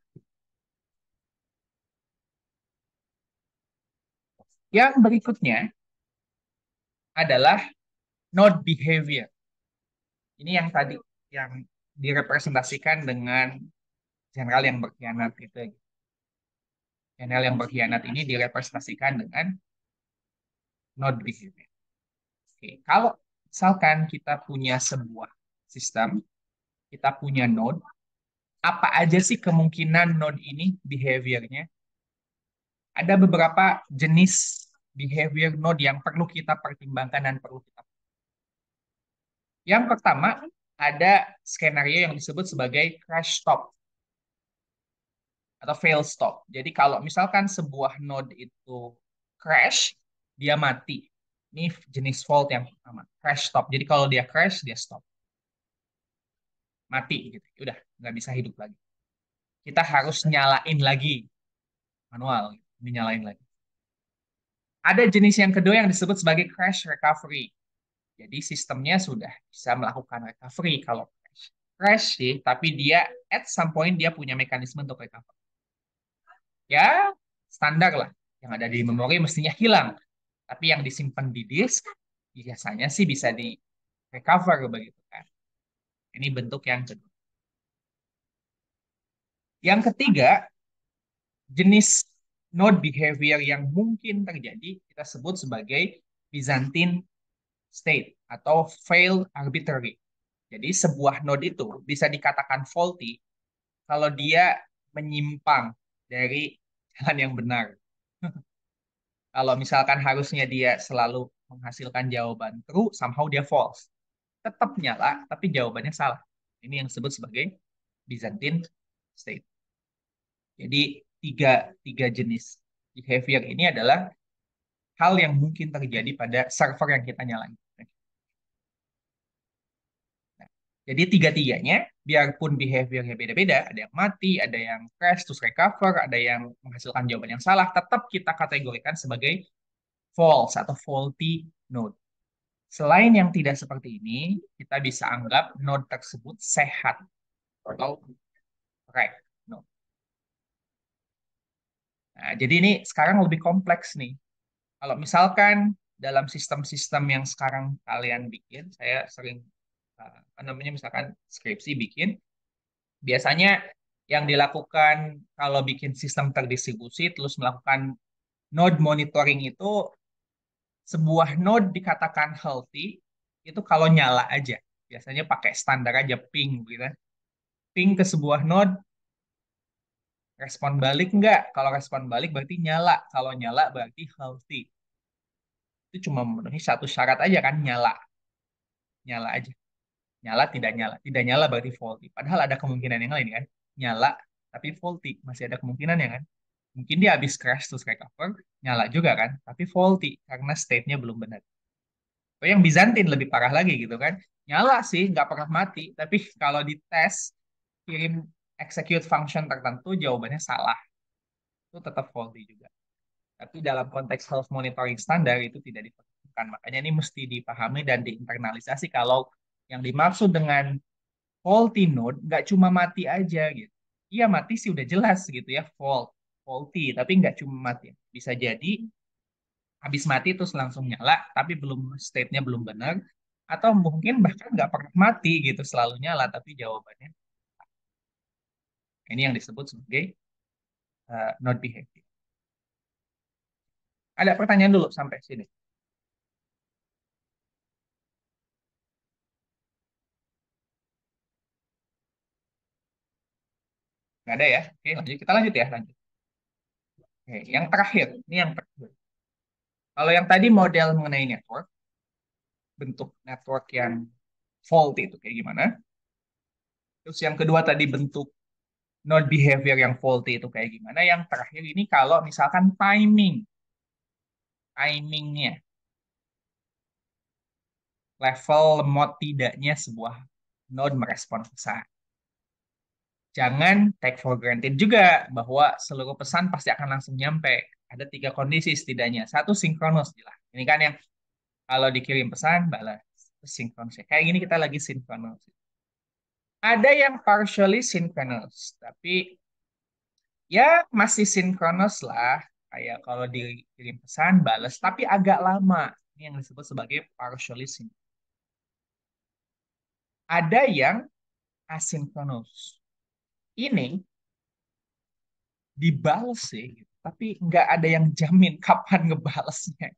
Yang berikutnya adalah node behavior. Ini yang tadi yang direpresentasikan dengan general yang berkhianat gitu. General yang berkhianat ini direpresentasikan dengan node behavior. Oke, kalau misalkan kita punya sebuah sistem, kita punya node, apa aja sih kemungkinan node ini behaviornya? Ada beberapa jenis behavior node yang perlu kita pertimbangkan dan perlu kita. Yang pertama, ada skenario yang disebut sebagai crash stop atau fail stop. Jadi kalau misalkan sebuah node itu crash, dia mati. Ini jenis fault yang pertama, crash stop. Jadi kalau dia crash, dia stop. Mati gitu. Udah, nggak bisa hidup lagi. Kita harus nyalain lagi manual, dinyalain lagi. Ada jenis yang kedua yang disebut sebagai crash recovery. Jadi sistemnya sudah bisa melakukan recovery kalau crash. Crash sih, tapi dia at some point dia punya mekanisme untuk recover. Ya, standar lah. Yang ada di memori mestinya hilang. Tapi yang disimpan di disk biasanya sih bisa di recover begitu kan. Ini bentuk yang kedua. Yang ketiga, jenis node behavior yang mungkin terjadi kita sebut sebagai Byzantine state atau fail arbitrary. Jadi sebuah node itu bisa dikatakan faulty kalau dia menyimpang dari jalan yang benar. Kalau misalkan harusnya dia selalu menghasilkan jawaban true, somehow dia false. Tetap nyala, tapi jawabannya salah. Ini yang disebut sebagai Byzantine state. Jadi tiga jenis behavior ini adalah hal yang mungkin terjadi pada server yang kita nyalain. Nah, jadi tiga-tiganya, biarpun behaviornya beda-beda, ada yang mati, ada yang crash, terus recover, ada yang menghasilkan jawaban yang salah, tetap kita kategorikan sebagai false atau faulty node. Selain yang tidak seperti ini, kita bisa anggap node tersebut sehat atau correct node. Nah, jadi ini sekarang lebih kompleks nih. Kalau misalkan dalam sistem-sistem yang sekarang kalian bikin, saya sering apa namanya misalkan skripsi bikin, biasanya yang dilakukan kalau bikin sistem terdistribusi terus melakukan node monitoring itu sebuah node dikatakan healthy itu kalau nyala aja. Biasanya pakai standar aja ping gitu. Ping ke sebuah node respon balik enggak? Kalau respon balik berarti nyala. Kalau nyala berarti healthy. Itu cuma memenuhi satu syarat aja kan nyala. Nyala aja. Nyala tidak nyala. Tidak nyala berarti faulty. Padahal ada kemungkinan yang lain kan. Nyala tapi faulty. Masih ada kemungkinan ya kan. Mungkin dia habis crash terus recover, nyala juga kan. Tapi faulty karena state-nya belum benar. Atau yang Byzantine lebih parah lagi gitu kan. Nyala sih, nggak pernah mati. Tapi kalau dites, kirim execute function tertentu, jawabannya salah. Itu tetap faulty juga. Tapi dalam konteks health monitoring standar itu tidak diperlukan. Makanya ini mesti dipahami dan diinternalisasi kalau yang dimaksud dengan faulty node nggak cuma mati aja gitu. Iya mati sih udah jelas gitu ya faulty, tapi nggak cuma mati. Bisa jadi habis mati terus langsung nyala, tapi belum state-nya belum benar, atau mungkin bahkan nggak pernah mati gitu selalu nyala, tapi jawabannya ini yang disebut sebagai node behavior. Ada pertanyaan dulu sampai sini? Nggak ada ya? Oke, lanjut. Kita lanjut ya, lanjut. Oke, yang terakhir, ini yang terakhir. Kalau yang tadi model mengenai network, bentuk network yang faulty itu kayak gimana? Terus yang kedua tadi bentuk node behavior yang faulty itu kayak gimana? Yang terakhir ini kalau misalkan timingnya, level lemot tidaknya sebuah node merespon pesan. Jangan take for granted juga bahwa seluruh pesan pasti akan langsung nyampe. Ada 3 kondisi setidaknya. Satu sinkronus. Ini kan yang kalau dikirim pesan, balas. Sinkronus. Kayak gini kita lagi sinkronus. Ada yang partially synchronous, tapi Ya masih sinkronos lah. Kayak kalau dikirim pesan, bales. Tapi agak lama. Ini yang disebut sebagai partially synchronous. Ada yang asinkronus. Ini dibales sih, gitu. Tapi nggak ada yang jamin kapan ngebalesnya.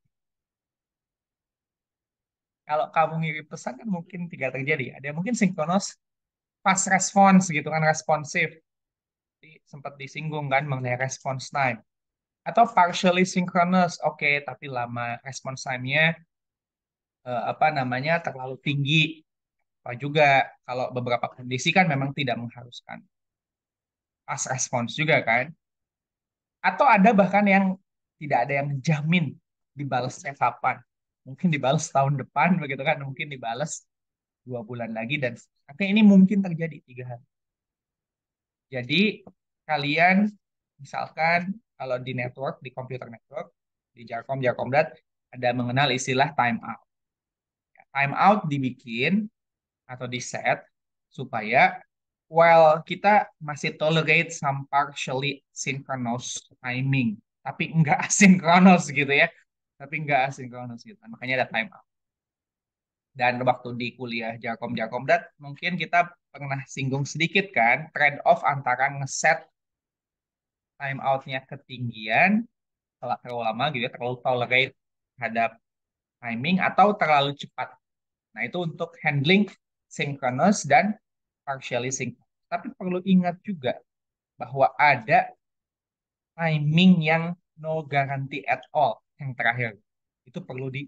Kalau kamu ngirim pesan kan mungkin tidak terjadi. Ada yang mungkin sinkronus fast response gitu kan, responsif. Sempat disinggung kan mengenai response time. Atau partially synchronous, oke, tapi lama response time-nya apa namanya terlalu tinggi. Apa juga kalau beberapa kondisi kan memang tidak mengharuskan fast response juga kan. Atau ada bahkan yang tidak ada yang jamin dibalasnya kapan. Mungkin dibalas tahun depan begitu kan, mungkin dibalas 2 bulan lagi dan akhirnya ini mungkin terjadi 3 hari. Jadi kalian misalkan kalau di network, di komputer network, di Jarkom, Jarkomdat ada mengenal istilah time out. Time out dibikin atau di set supaya while kita masih tolerate some partially synchronous timing, tapi enggak asinkronus gitu ya. Tapi enggak asinkronus gitu. Makanya ada time out. Dan waktu di kuliah Jarkom Jarkomdat mungkin kita pernah singgung sedikit kan trade off antara ngeset time outnya ketinggian terlalu lama gitu ya, terlalu tolerate terhadap timing atau terlalu cepat. Nah, itu untuk handling synchronous dan partially synchronous. Tapi perlu ingat juga bahwa ada timing yang no guarantee at all yang terakhir. Itu perlu di.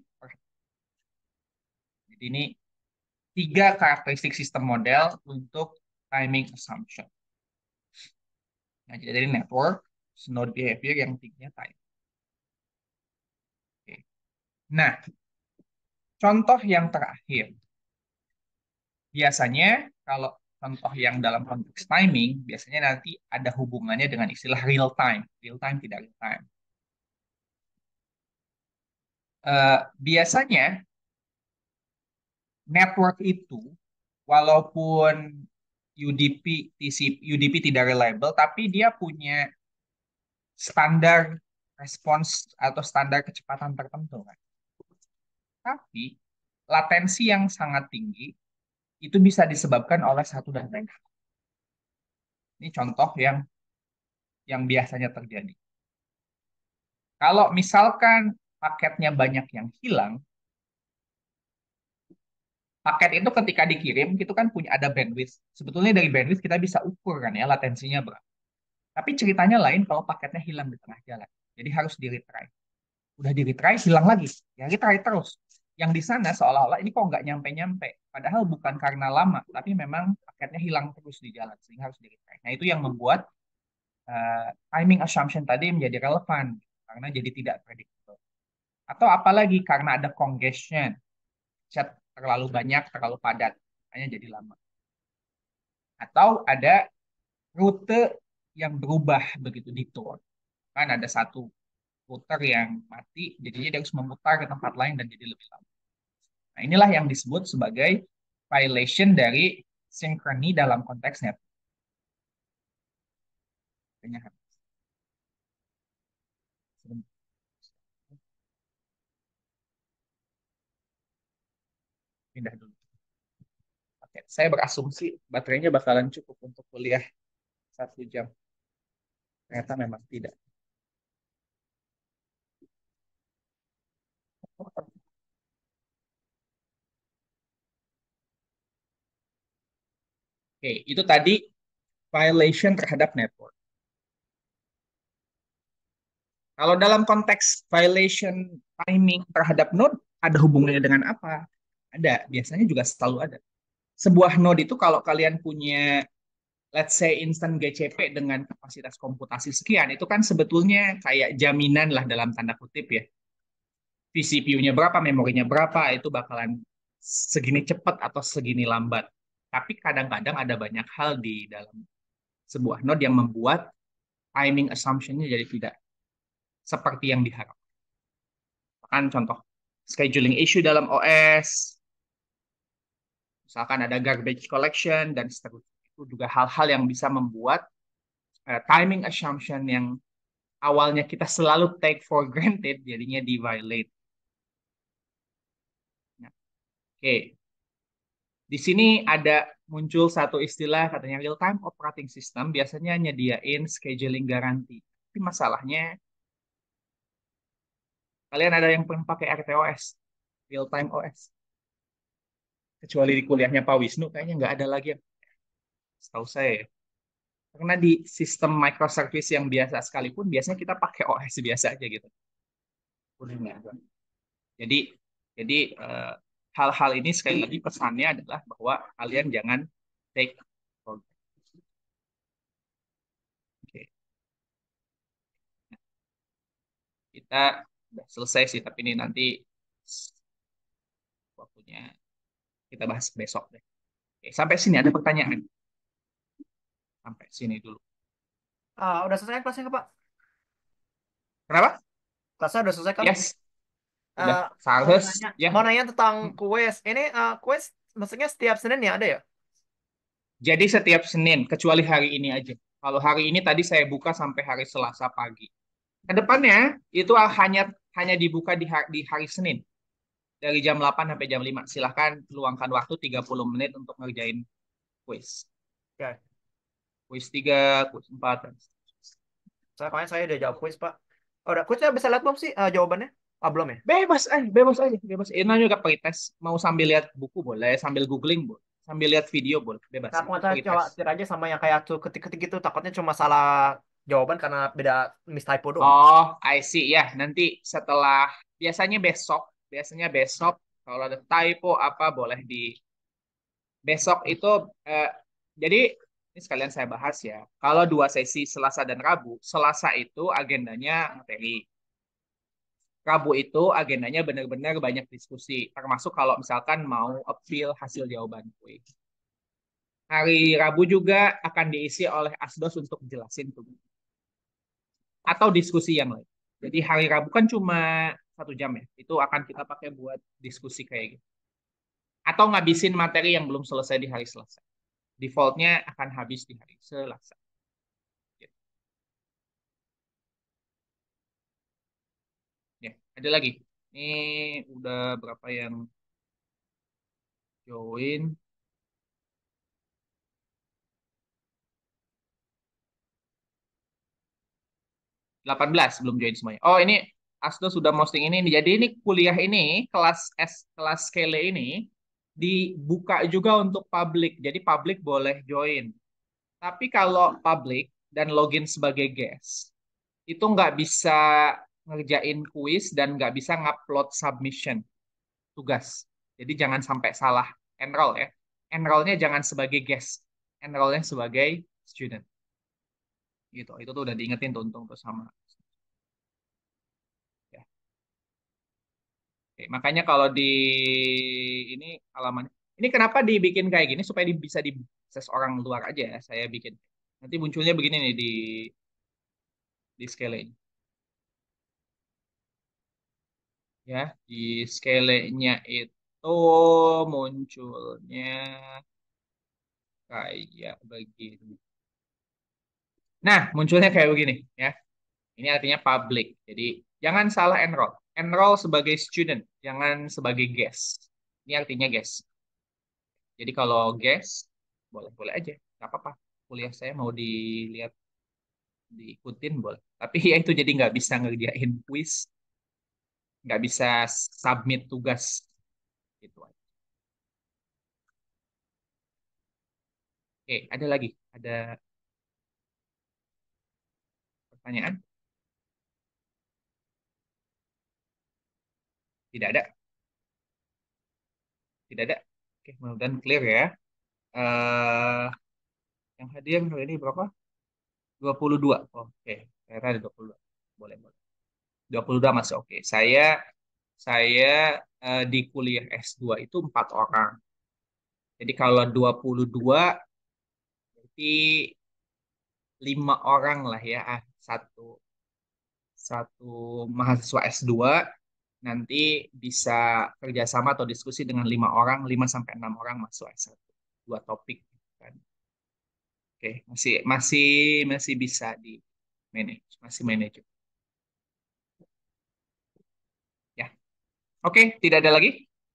Jadi ini 3 karakteristik sistem model untuk timing assumption. Nah, jadi dari network, node behavior yang tingginya time. Oke. Nah, contoh yang terakhir. Biasanya kalau contoh yang dalam konteks timing, biasanya nanti ada hubungannya dengan istilah real time. Real time tidak real time. Biasanya network itu walaupun UDP tidak reliable, tapi dia punya standar respons atau standar kecepatan tertentu kan. Tapi latensi yang sangat tinggi itu bisa disebabkan oleh satu dan lain hal. Ini contoh yang biasanya terjadi. Kalau misalkan paketnya banyak yang hilang, paket itu ketika dikirim itu kan punya ada bandwidth. Sebetulnya dari bandwidth kita bisa ukur kan ya latensinya berapa. Tapi ceritanya lain kalau paketnya hilang di tengah jalan. Jadi harus di retry. Udah di retry hilang lagi. Ya retry terus. Yang di sana seolah-olah ini kok nggak nyampe-nyampe. Padahal bukan karena lama, tapi memang paketnya hilang terus di jalan sehingga harus di retry. Nah itu yang membuat timing assumption tadi menjadi relevan karena jadi tidak predictable. Atau apalagi karena ada congestion, chat terlalu banyak, terlalu padat, hanya jadi lama. Atau ada rute yang berubah begitu detour. Kan ada satu router yang mati, jadinya dia harus memutar ke tempat lain dan jadi lebih lama. Nah, inilah yang disebut sebagai violation dari synchrony dalam konteks network. Pindah dulu. Oke, saya berasumsi baterainya bakalan cukup untuk kuliah 1 jam. Ternyata memang tidak. Oke, itu tadi violation terhadap network. Kalau dalam konteks violation timing terhadap node, ada hubungannya dengan apa? Ada, biasanya juga selalu ada. Sebuah node itu kalau kalian punya, let's say, instant GCP dengan kapasitas komputasi sekian, itu kan sebetulnya kayak jaminan lah dalam tanda kutip ya. vCPU-nya berapa, memorinya berapa, itu bakalan segini cepat atau segini lambat. Tapi kadang-kadang ada banyak hal di dalam sebuah node yang membuat timing assumption-nya jadi tidak seperti yang diharapkan. Kan contoh scheduling issue dalam OS, misalkan ada garbage collection dan seterusnya. Itu juga hal-hal yang bisa membuat timing assumption yang awalnya kita selalu take for granted jadinya di violate. Nah, oke. Di sini ada muncul satu istilah katanya real time operating system biasanya nyediain scheduling garanti. Tapi masalahnya kalian ada yang pernah pakai RTOS, real time OS. Kecuali di kuliahnya Pak Wisnu kayaknya nggak ada lagi yang setahu saya ya. Karena di sistem microservice yang biasa sekalipun biasanya kita pakai OS biasa aja gitu. Udah nggak ada. Jadi jadi hal-hal ini sekali lagi pesannya adalah bahwa kalian jangan take for granted. Oke. Kita udah selesai sih, tapi ini nanti waktunya kita bahas besok deh. Oke, sampai sini ada pertanyaan. Sampai sini dulu. Udah selesai kan kelasnya Pak? Kenapa? Kelasnya udah selesai kan? Yes. Udah. Eh, mau Sales. nanya, Ya. mau nanya tentang kuis. Ini kuis maksudnya setiap Senin ya ada ya? Jadi setiap Senin, kecuali hari ini aja. Kalau hari ini tadi saya buka sampai hari Selasa pagi. Kedepannya itu hanya dibuka di hari Senin. Dari jam 8 sampai jam 5. Silahkan luangkan waktu 30 menit untuk ngerjain kuis. Ya. Kuis 3, kuis 4. Dan Saya udah jawab kuis Pak. Oh, udah kuisnya bisa lihat belum sih jawabannya? Belum ya? bebas aja, bebas aja, bebas. Ini juga pretest. Mau sambil lihat buku boleh, sambil googling boleh, sambil lihat video boleh, bebas. Nah, aku Itu mau coba pretest. tir aja sama yang kayak tuh ketik-ketik gitu. Takutnya cuma salah jawaban karena beda mistypo doang. Oh, I see. Ya, nanti setelah biasanya besok kalau ada typo apa boleh di besok itu eh, jadi ini sekalian saya bahas ya. Kalau 2 sesi Selasa dan Rabu, Selasa itu agendanya materi. Rabu itu agendanya benar-benar banyak diskusi, termasuk kalau misalkan mau appeal hasil jawaban kuis. Hari Rabu juga akan diisi oleh Asdos untuk jelasin tuh. Atau diskusi yang lain. Jadi hari Rabu kan cuma 1 jam ya. Itu akan kita pakai buat diskusi kayak gitu. Atau ngabisin materi yang belum selesai di hari Selasa. Defaultnya akan habis di hari Selasa. Gitu. Ya, ada lagi. Ini udah berapa yang join? 18 belum join semuanya. Oh, ini Asdo sudah posting ini. Jadi ini kuliah ini, kelas Skele ini dibuka juga untuk publik. Jadi publik boleh join. Tapi kalau publik dan login sebagai guest, itu nggak bisa ngerjain kuis dan nggak bisa ngupload submission tugas. Jadi jangan sampai salah enroll ya. Enrollnya jangan sebagai guest, enrollnya sebagai student. Gitu. Itu tuh udah diingetin tuh untung tuh sama. Ya. Oke, makanya kalau di ini halaman ini kenapa dibikin kayak gini supaya bisa diakses orang luar aja ya. Saya bikin. Nanti munculnya begini nih di scale ini. Ya, di scale-nya itu munculnya kayak begini. Nah, munculnya kayak begini ya. Ini artinya public. Jadi jangan salah enroll. Enroll sebagai student, jangan sebagai guest. Ini artinya guest. Jadi kalau guest boleh-boleh aja, nggak apa-apa. Kuliah saya mau dilihat, diikutin boleh. Tapi ya itu jadi nggak bisa ngerjain quiz, nggak bisa submit tugas gitu aja. Oke, ada lagi, ada pertanyaan? Tidak ada, tidak ada. Oke, mudah-mudahan clear ya. eh yang hadir hari ini berapa? 22. Oke, saya ada 22. Boleh, boleh. 22 masih oke. Saya di kuliah S2 itu 4 orang. Jadi kalau 22 berarti 5 orang lah ya. Satu satu mahasiswa S2 nanti bisa kerjasama atau diskusi dengan 5 orang, 5 sampai 6 orang masuk S1. 2 topik kan. Oke, masih masih masih bisa di manage, masih manage. Ya, oke, tidak ada lagi.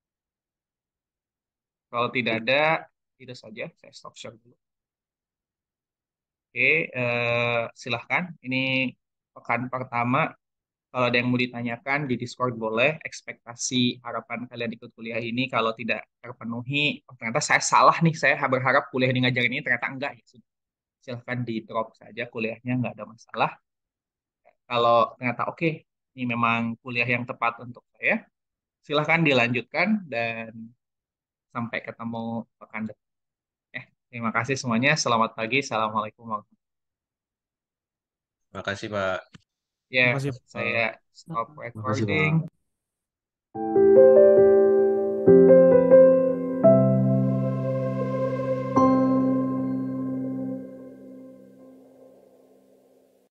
Kalau tidak ada, itu saja. Saya stop share dulu. Oke, silahkan. Ini pekan pertama. Kalau ada yang mau ditanyakan di Discord boleh. Ekspektasi harapan kalian ikut kuliah ini kalau tidak terpenuhi, oh, ternyata saya salah nih. Saya berharap kuliah di ngajarin ini ternyata enggak. Ya sudah, silahkan di drop saja kuliahnya, nggak ada masalah. Kalau ternyata oke, ini memang kuliah yang tepat untuk saya, silahkan dilanjutkan dan sampai ketemu pekan depan. Terima kasih semuanya. Selamat pagi. Assalamualaikum warahmatullahi Makasih, Pak. wabarakatuh. Ya, Makasih, Pak. saya stop Makasih, Pak. recording.